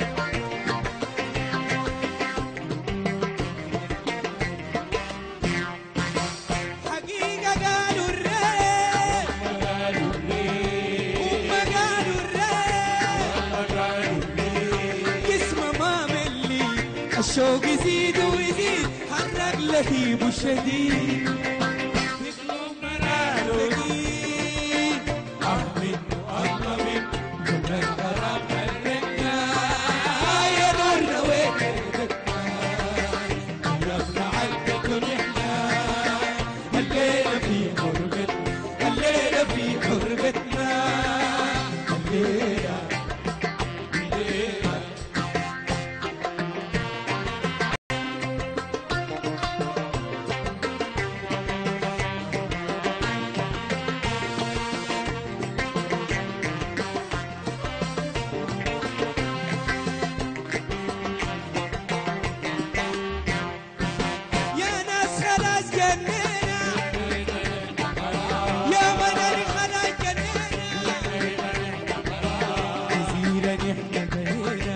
حقيقة قالوا الريت هم قالوا الريت اسمه ما ملي الشوق يزيد ويزيد حرق لهيب الشديد بقلوبنا راقدين أمين الله من كل الغرام حرقنا يا نورنا وين ردتنا قربنا عالبيت نحنا الليلة في حرقتنا الليلة في حرقتنا الليلة يا ناس خلاص جنينا يا منار خلاص جنينا جزيرة نحن بنينا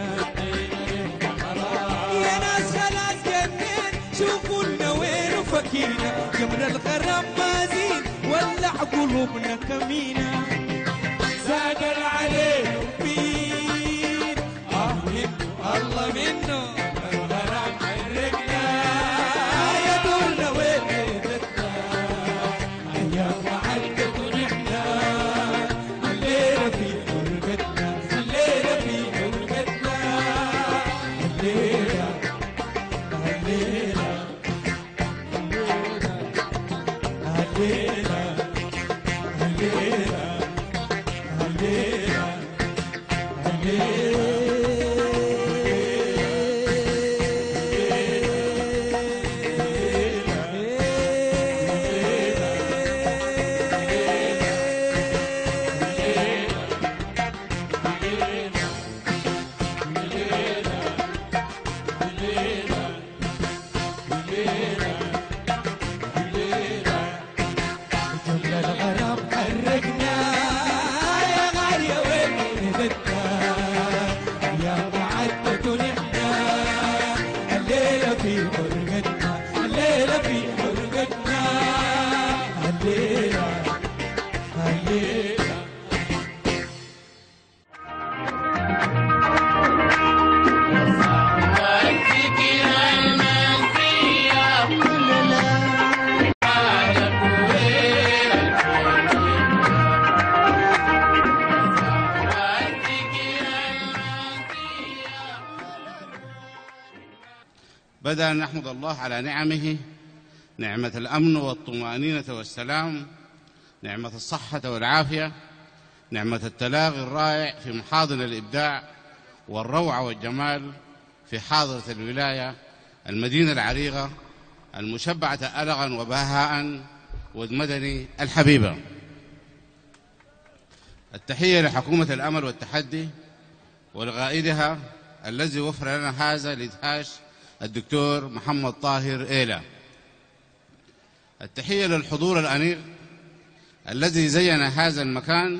يا ناس خلاص جنينا شوفوا لنا وين وفكينا جمر الغرام مازين ولع قلوبنا كمينا زاد عليه بين منه الله منه الغرام حرقنا يا دورنا وين بيتنا يا معلقة نحنا الليلة في حرقتنا الليلة في حرقتنا الليلة الليلة الليلة الليلة الليلة جمل الغرام حرقنا يا غالية وين ردتنا يا معدة نحنا الليلة في حرقتنا الليلة في حرقتنا الليلة الليلة بدأ أن نحمد الله على نعمه، نعمة الأمن والطمأنينة والسلام، نعمة الصحة والعافية، نعمة التلاقي الرائع في محاضن الإبداع والروعة والجمال في حاضرة الولاية المدينة العريقة المشبعة ألغا وبهاء والمدني الحبيبة. التحية لحكومة الأمل والتحدي ولقائدها الذي وفر لنا هذا الإدهاش الدكتور محمد طاهر إيلا. التحية للحضور الأنيق الذي زين هذا المكان،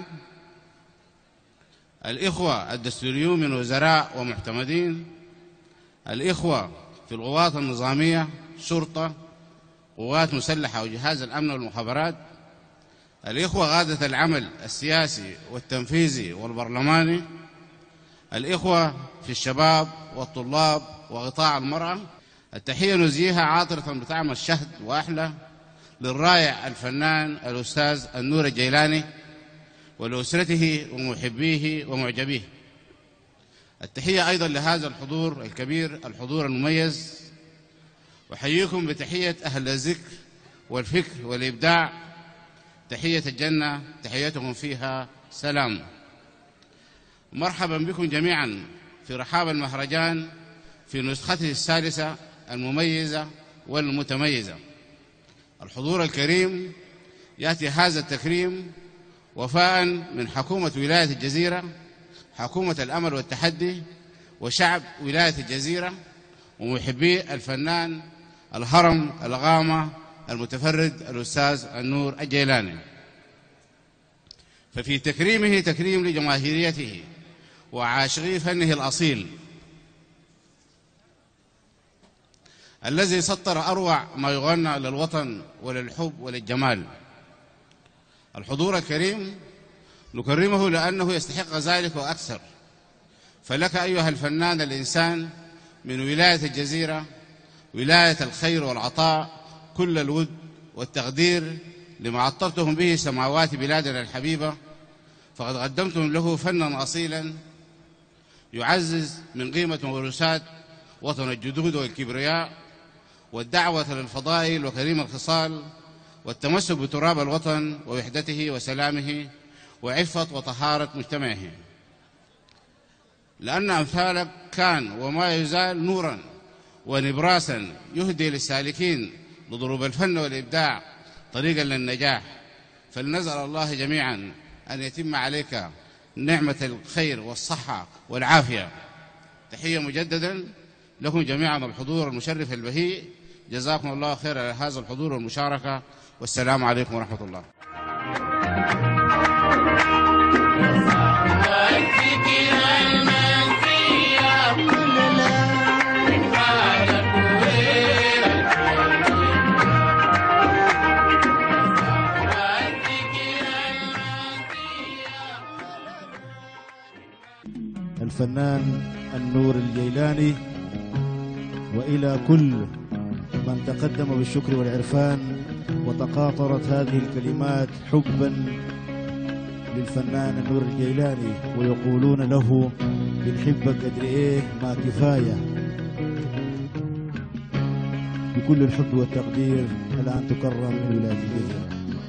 الإخوة الدستوريون من وزراء ومعتمدين، الإخوة في القوات النظامية، شرطة، قوات مسلحة وجهاز الأمن والمخابرات، الإخوة قادة العمل السياسي والتنفيذي والبرلماني، الإخوة في الشباب والطلاب وقطاع المرأة. التحية نزيهها عاطرة بطعم شهد وأحلى للرائع الفنان الأستاذ النور الجيلاني ولأسرته ومحبيه ومعجبيه. التحية أيضا لهذا الحضور الكبير، الحضور المميز. أحييكم بتحية أهل الذكر والفكر والإبداع. تحية الجنة تحيتهم فيها سلام. مرحبا بكم جميعا في رحاب المهرجان في نسخته الثالثة المميزة والمتميزة. الحضور الكريم، يأتي هذا التكريم وفاء من حكومة ولاية الجزيرة، حكومة الأمل والتحدي، وشعب ولاية الجزيرة ومحبي الفنان الهرم الغامة المتفرد الأستاذ النور الجيلاني. ففي تكريمه تكريم لجماهيريته وعاشقي فنه الأصيل الذي سطر أروع ما يغنى للوطن وللحب وللجمال. الحضور الكريم نكرمه لأنه يستحق ذلك وأكثر. فلك أيها الفنان الإنسان من ولاية الجزيرة، ولاية الخير والعطاء، كل الود والتقدير لما عطرتهم به سماوات بلادنا الحبيبة. فقد قدمتم له فنا أصيلا يعزز من قيمة موروثات وطن الجدود والكبرياء، والدعوة للفضائل وكريم الخصال، والتمسك بتراب الوطن ووحدته وسلامه وعفة وطهارة مجتمعه. لأن أمثالك كان وما يزال نورا ونبراسا يهدي للسالكين لضروب الفن والإبداع طريقا للنجاح. فلنسأل الله جميعا أن يتم عليك نعمة الخير والصحة والعافية. تحية مجددا لكم جميعا الحضور المشرف البهي. جزاكم الله خير على هذا الحضور والمشاركة، والسلام عليكم ورحمة الله. الفنان النور الجيلاني، وإلى كل من تقدم بالشكر والعرفان وتقاطرت هذه الكلمات حبا للفنان النور الجيلاني، ويقولون له بنحبك قدر ايه ما كفاية. بكل الحب والتقدير الآن تكرم من ولاية الجزيرة.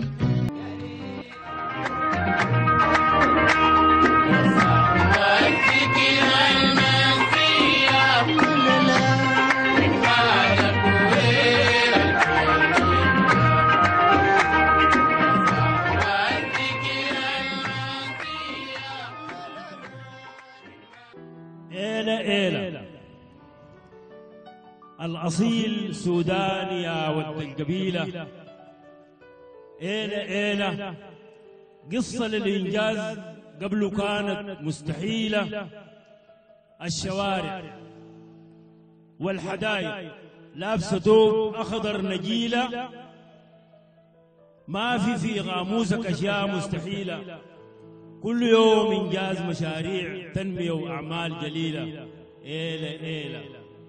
الأصيل سوداني يا ود القبيلة، إيلة قصة للإنجاز قبله كانت مستحيلة. الشوارع والحدايق لابسة ثوب أخضر نجيلة، ما في غاموسك أشياء مستحيلة. كل يوم إنجاز مشاريع تنمية وأعمال جليلة. إيلة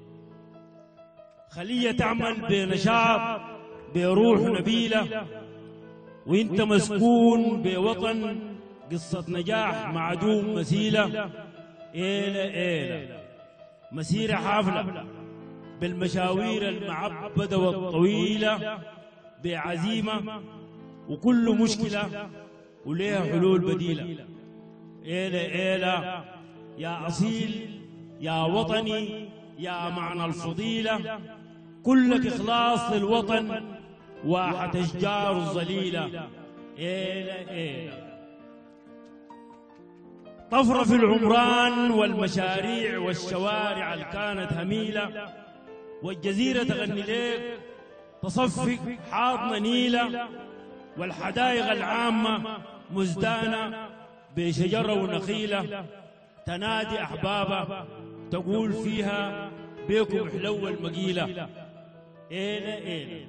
خلية تعمل بنشاط بروح نبيلة، وانت مسكون بوطن قصة نجاح معدوم مثيلة. إيلة مسيرة حافلة بالمشاوير المعبدة والطويلة، بعزيمة وكل مشكلة وليها حلول بديلة. إيلة يا أصيل يا وطني يا معنى الفضيلة، كلك إخلاص للوطن واحة أشجار الظليلة. إيلة طفرة في العمران والمشاريع والشوارع اللي كانت هميلة، والجزيرة تغني ليك تصفق حاضنة نيلة، والحدائق العامة مزدانة بشجرة ونخيلة، تنادي أحبابها تقول فيها بيكم حلو المقيلة. إيلة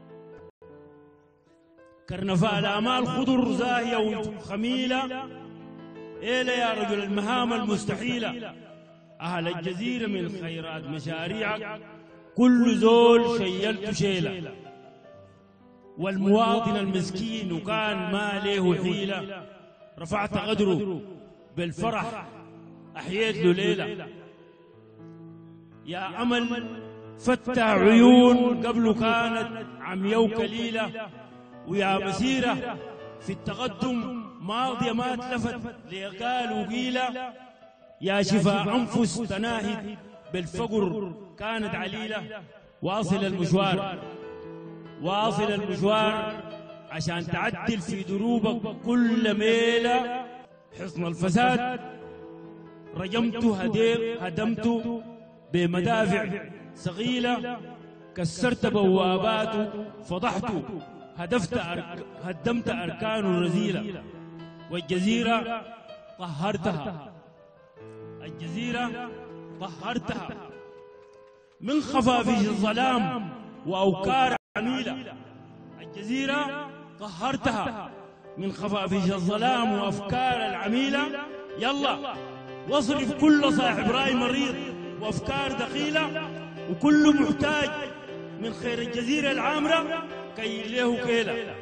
كرنفاء الآمال خضر زاهية وخميلة. إيلة يا رجل المهام المستحيلة، أهل الجزيرة من خيرات مشاريعك كل زول شيلت شيلة، والمواطن المسكين وكان ما له حيلة رفعت قدره بالفرح أحييت له ليلة. يا أمل فتح عيون قبله كانت عمياء وكليلة، ويا مسيرة في التقدم ماضية ما اتلفت ليقال وقيلة، يا شفاء أنفس تناهد بالفقر كانت عليلة. واصل المشوار، واصل المشوار عشان تعدل في دروبك كل ميلة. حصن الفساد رجمته هدمته بمدافع ثقيلة، كسرت بواباته فضحته، هدمت أركانه الرذيلة. والجزيرة طهرتها، الجزيرة طهرتها من خفافيش الظلام وأوكار عميلة. الجزيرة طهرتها من خفافيش الظلام وأفكار العميلة. يلا واصرف كل صاحب رأي مريض وأفكار دخيلة، وكل محتاج من خير الجزيرة العامرة كي له كيلة،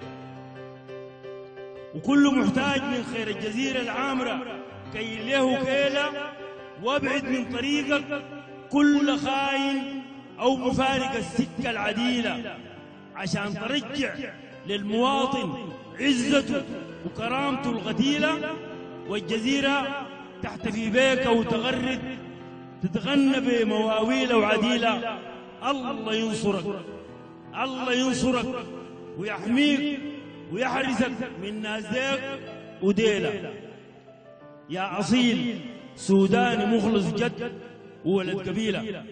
وكل محتاج من خير الجزيرة العامرة كي له كيلة. وابعد من طريقك كل خاين أو مفارق السكة العديلة، عشان ترجع للمواطن عزته وكرامته الغتيلة. والجزيرة تحتفي بيك وتغرد، تتغنى بمواويل وعديلة. الله ينصرك، الله ينصرك ويحميك ويحرسك من نازيك وديلة. يا أصيل سوداني مخلص جد وولد قبيلة.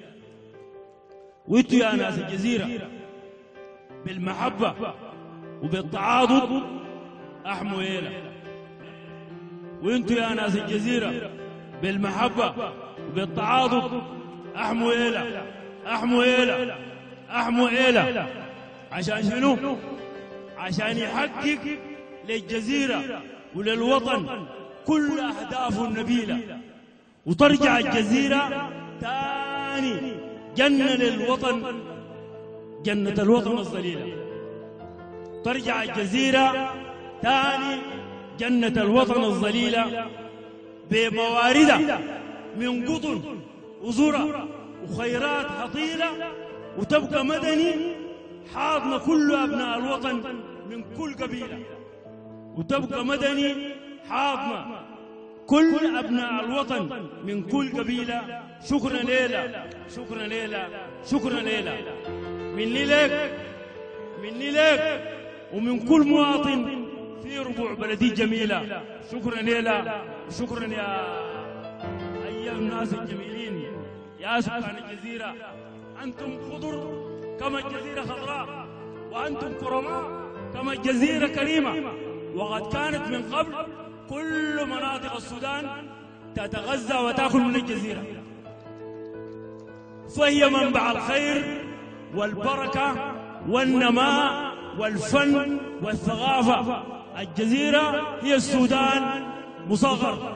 وانتوا يا ناس الجزيرة بالمحبة وبالتعاضد أحموا إيلة. وانتوا يا ناس الجزيرة بالمحبة وبالتعاضد أحموا إيلة، أحموا إيلة، أحموا إيلة. عشان شنو؟ عشان يحقق للجزيرة وللوطن كل أهدافه النبيلة، وترجع الجزيرة تاني جنة للوطن، جنة الوطن الظليلة. ترجع الجزيرة تاني جنة الوطن الظليلة بمواردها من قطن وذرة وخيرات هطيلة، وتبقى مدني حاضنة كل أبناء الوطن من كل قبيلة، وتبقى مدني حاضنة كل أبناء الوطن من كل قبيلة. شكرا ليلة، شكرا ليلة، شكرا ليلة. مني لك، مني لك ومن كل مواطن في ربوع بلدي جميلة. شكرا ليلة، شكرا يا أيها الناس الجميلين يا سكان الجزيرة. أنتم خضر كما الجزيرة خضراء، وأنتم كرماء كما الجزيرة كريمة. وقد كانت من قبل كل مناطق السودان تتغذى وتأكل من الجزيرة، فهي منبع الخير والبركة والنماء والفن والثقافة. الجزيرة هي السودان مصغر.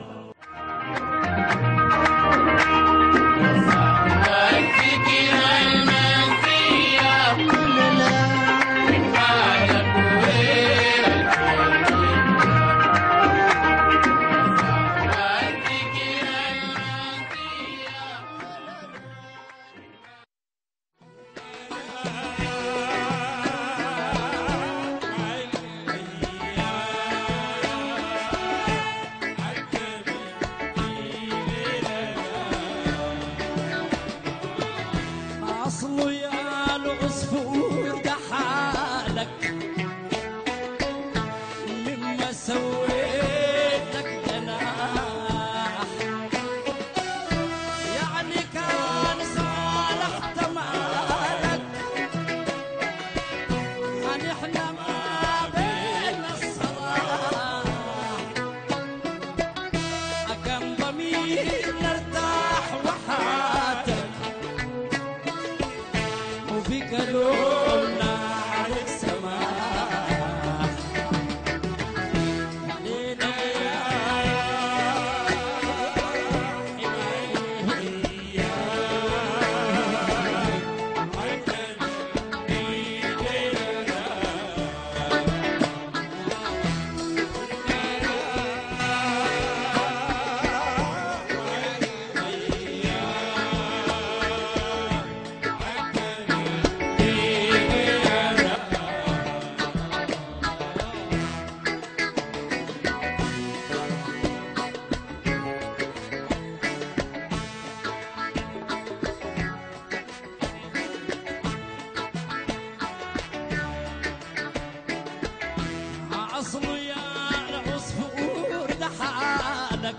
جمالك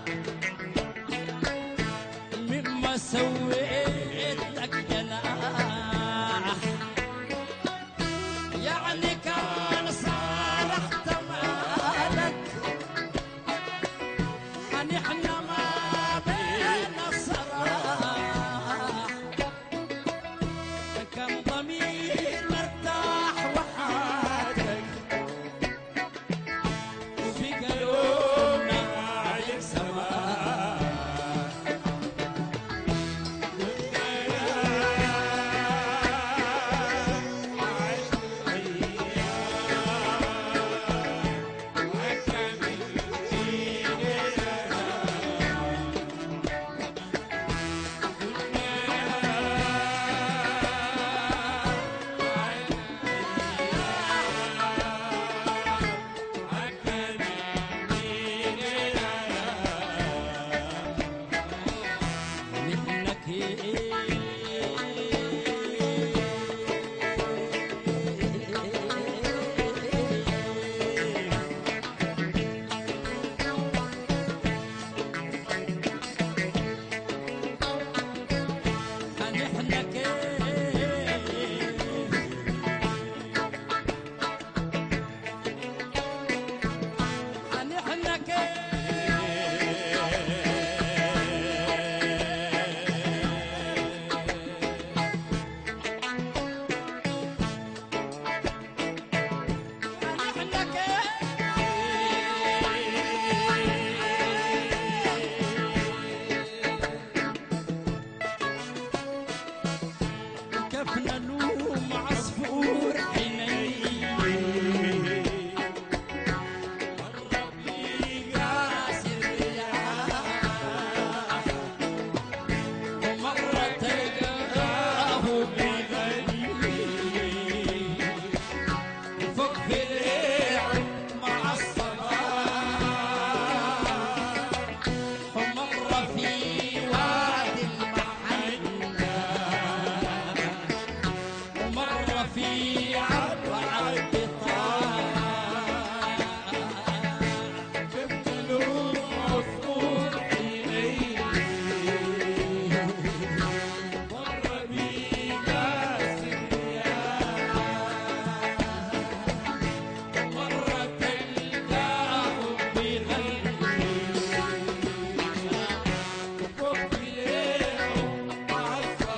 مما سويت لك جناح يعني كان صار احتمالك نحن ما بين الصراح كان ضمير مرتاح وحالك وفي قلوبنا عليك سماح كفنا نوم عصفور عيني ربي قاسي الرياح ومرة تلقاه بغني فوق في الليل مع الصباح ومرة في وادي المحنة ومرة في عبعة بطاح جبت له عصفور عيني مرة بيقاس الرياح مرة تلقاه بيغني فوق الليل مع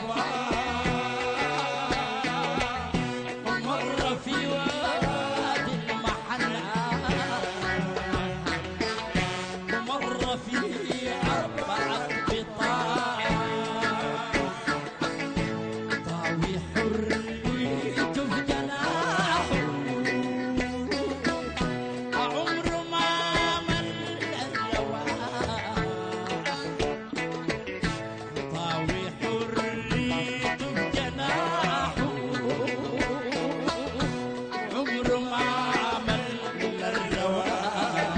الصباح ومرة في وادي المحنة ومرة في أربعة بطاح طاوي حريته في جناحه عمره ما مل الرواح طاوي حريته في جناحه عمره ما مل الرواح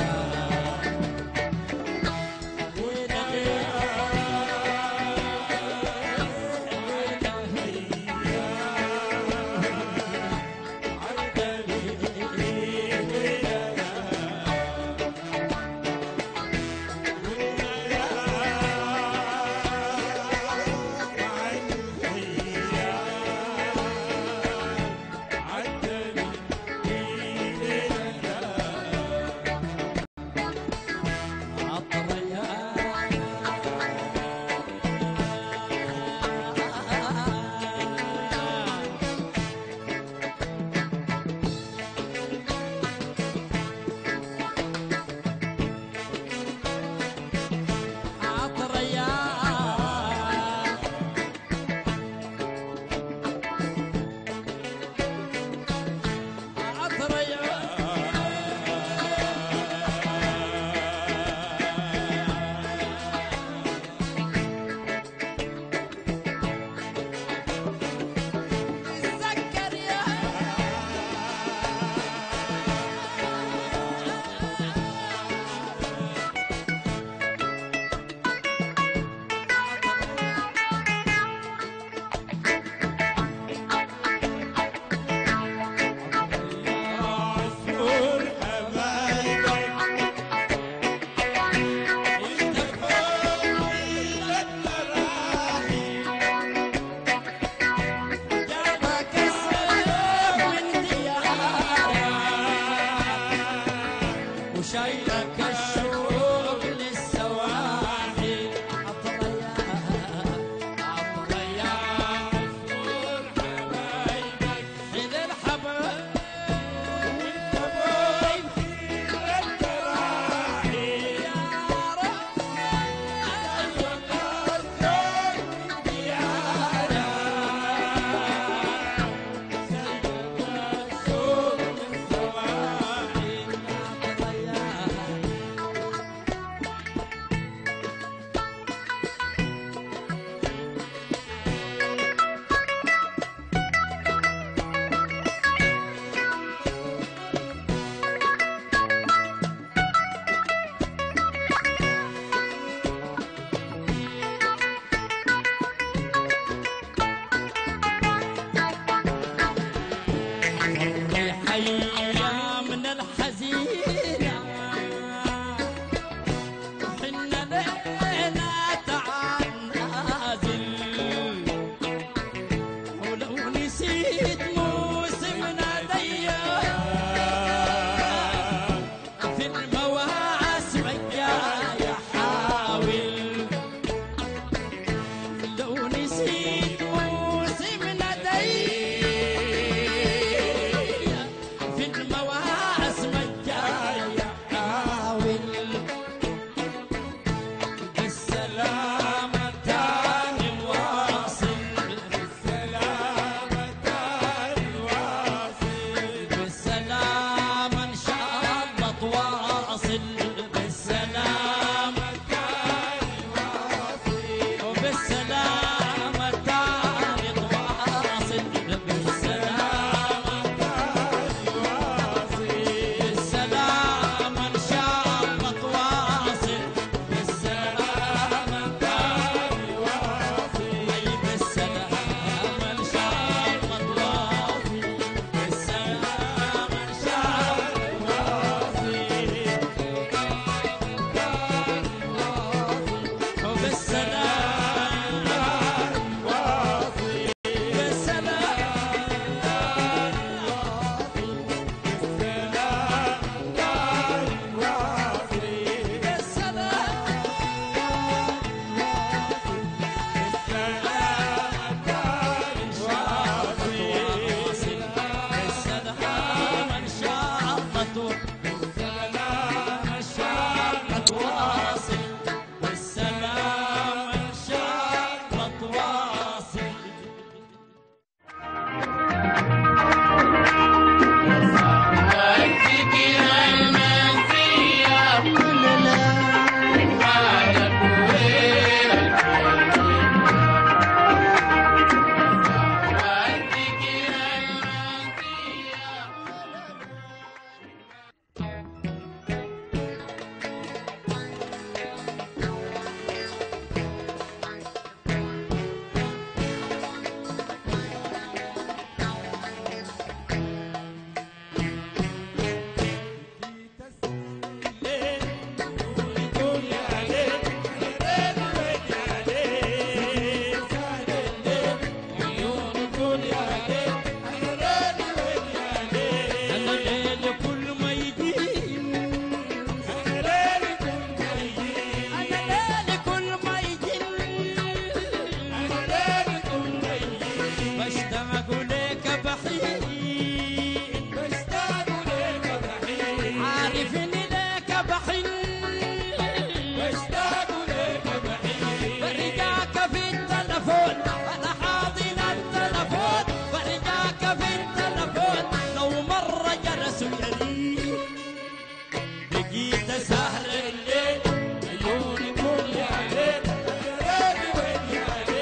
بشتاق لك بحين بشتاق لك بحين عارف اني لك بحين بشتاق لك بحين برجعك في التلفون انا حاضن التلفون برجعك في التلفون لو مرة جرسوا يلي بقيت سهر الليل عيوني كل عليك غرابي ويني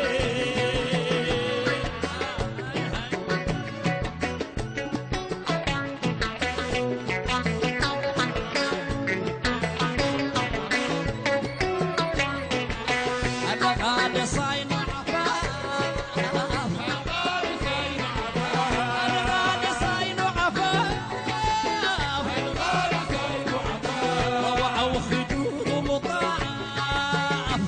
أنا غالي صاين عفاف أنا غالي صاين عفاف أنا غالي صاين عفاف أنا غالي صاين عفاف روعوا خدود لطاف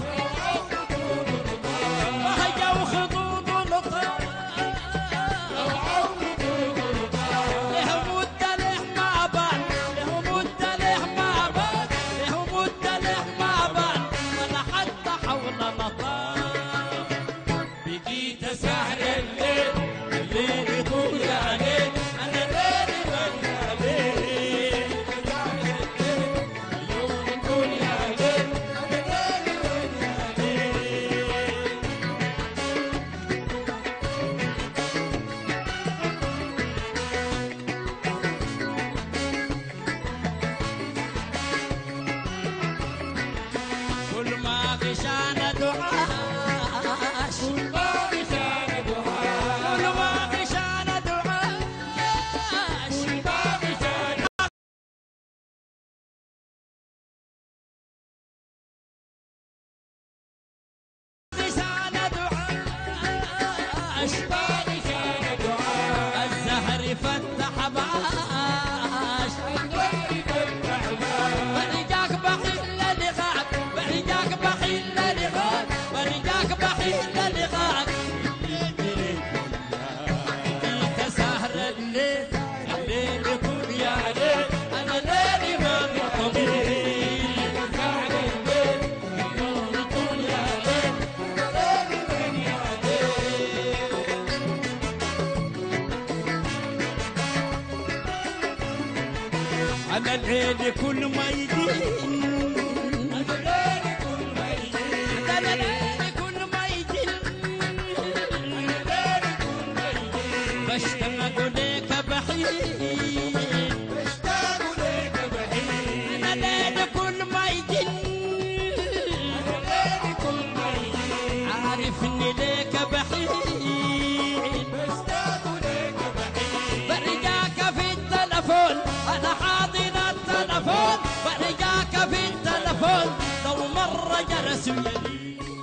وهجوا خدود لطاف روعوا خدود لطاف لهم الدلع مع بعض لهم الدلع مع بعض لهم الدلع مع بعض ولا حتى حول لطاف بقيت سهر الليل الليل يطول عليك انا ليلي ولا عليك سهر الليل عيوني كل عليك انا ليلي ولا عليك كل ما غشانا دعاش كل ما غشانا دعاش كل ما غشانا دعاش كل ما غشانا غشانا دعاش ما غشانا دعاش الزهر فتح بعاش الزهر فتح بعاش برجاك بحل لغاك برجاك بحل لغاك برجاك بحل لغاك بقيت سهر الليل الليل يطول يا ليل انا ليلي ما طويل سهر الليل الليل يطول يا ليل انا ليلي من يا ليل انا الليل كل ما يجي انا الليل كل ما يجي انا الليل كل ما يجي انا الليل كل ما يجي بشتاق لك بحين بشتاق لك بحين انا الليل كل ما يجي انا الليل كل ما يجي عارف اني لك بحين بشتاق لك بحين برجاك في التلفون انا حاضن التلفون برجاك في التلفون لو مرة جرسوا يلي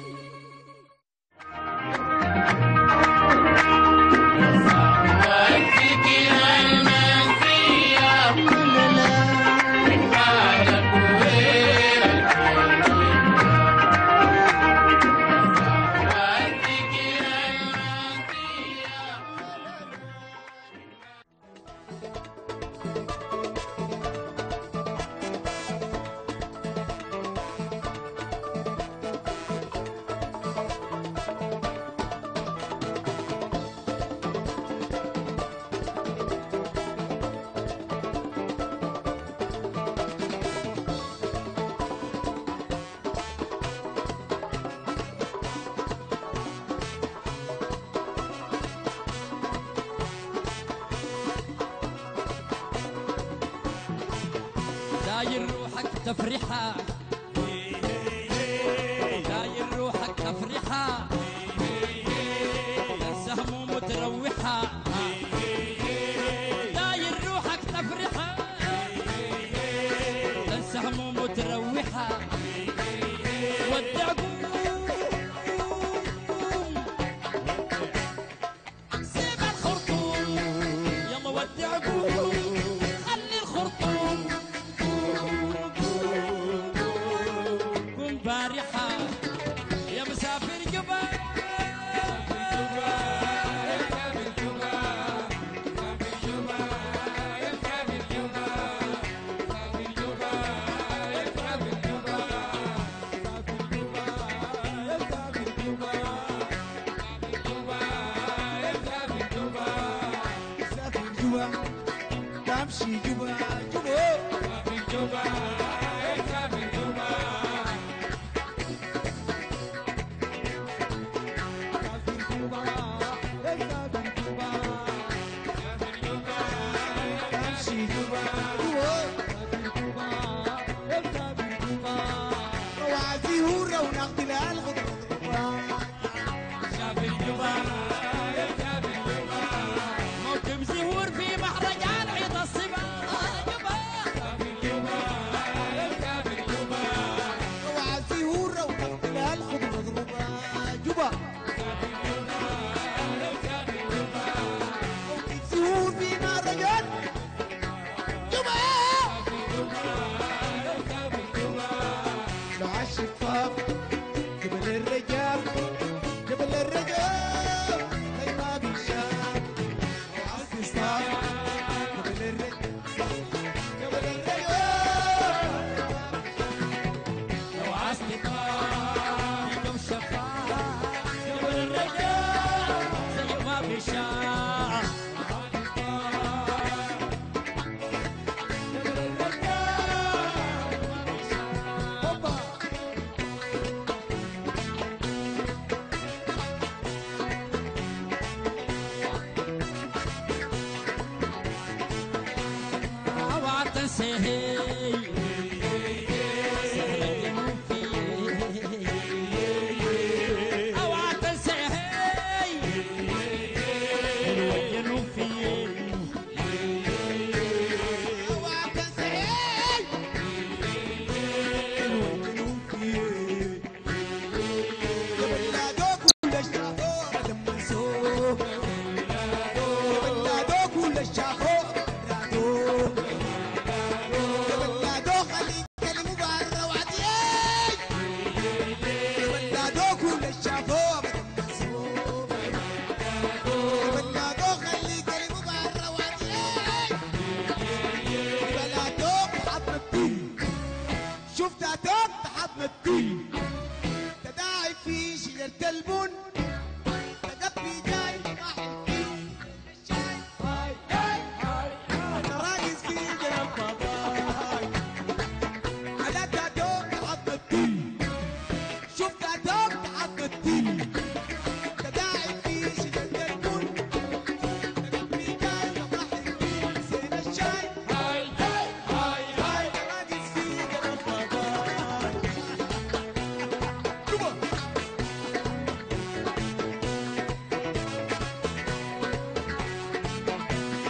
داير روحك تفرحة داير روحك تفرحة تنسى هموم وتروحها داير روحك تفرحة تنسى هموم وتروحها ودع سيب الخرطوم يلا ودع خلي الخرطوم كن بارحة يا مسافر جبال امشي جوا جوا سافر جوا سافر جوا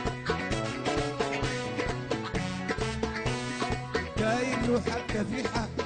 روحك في حق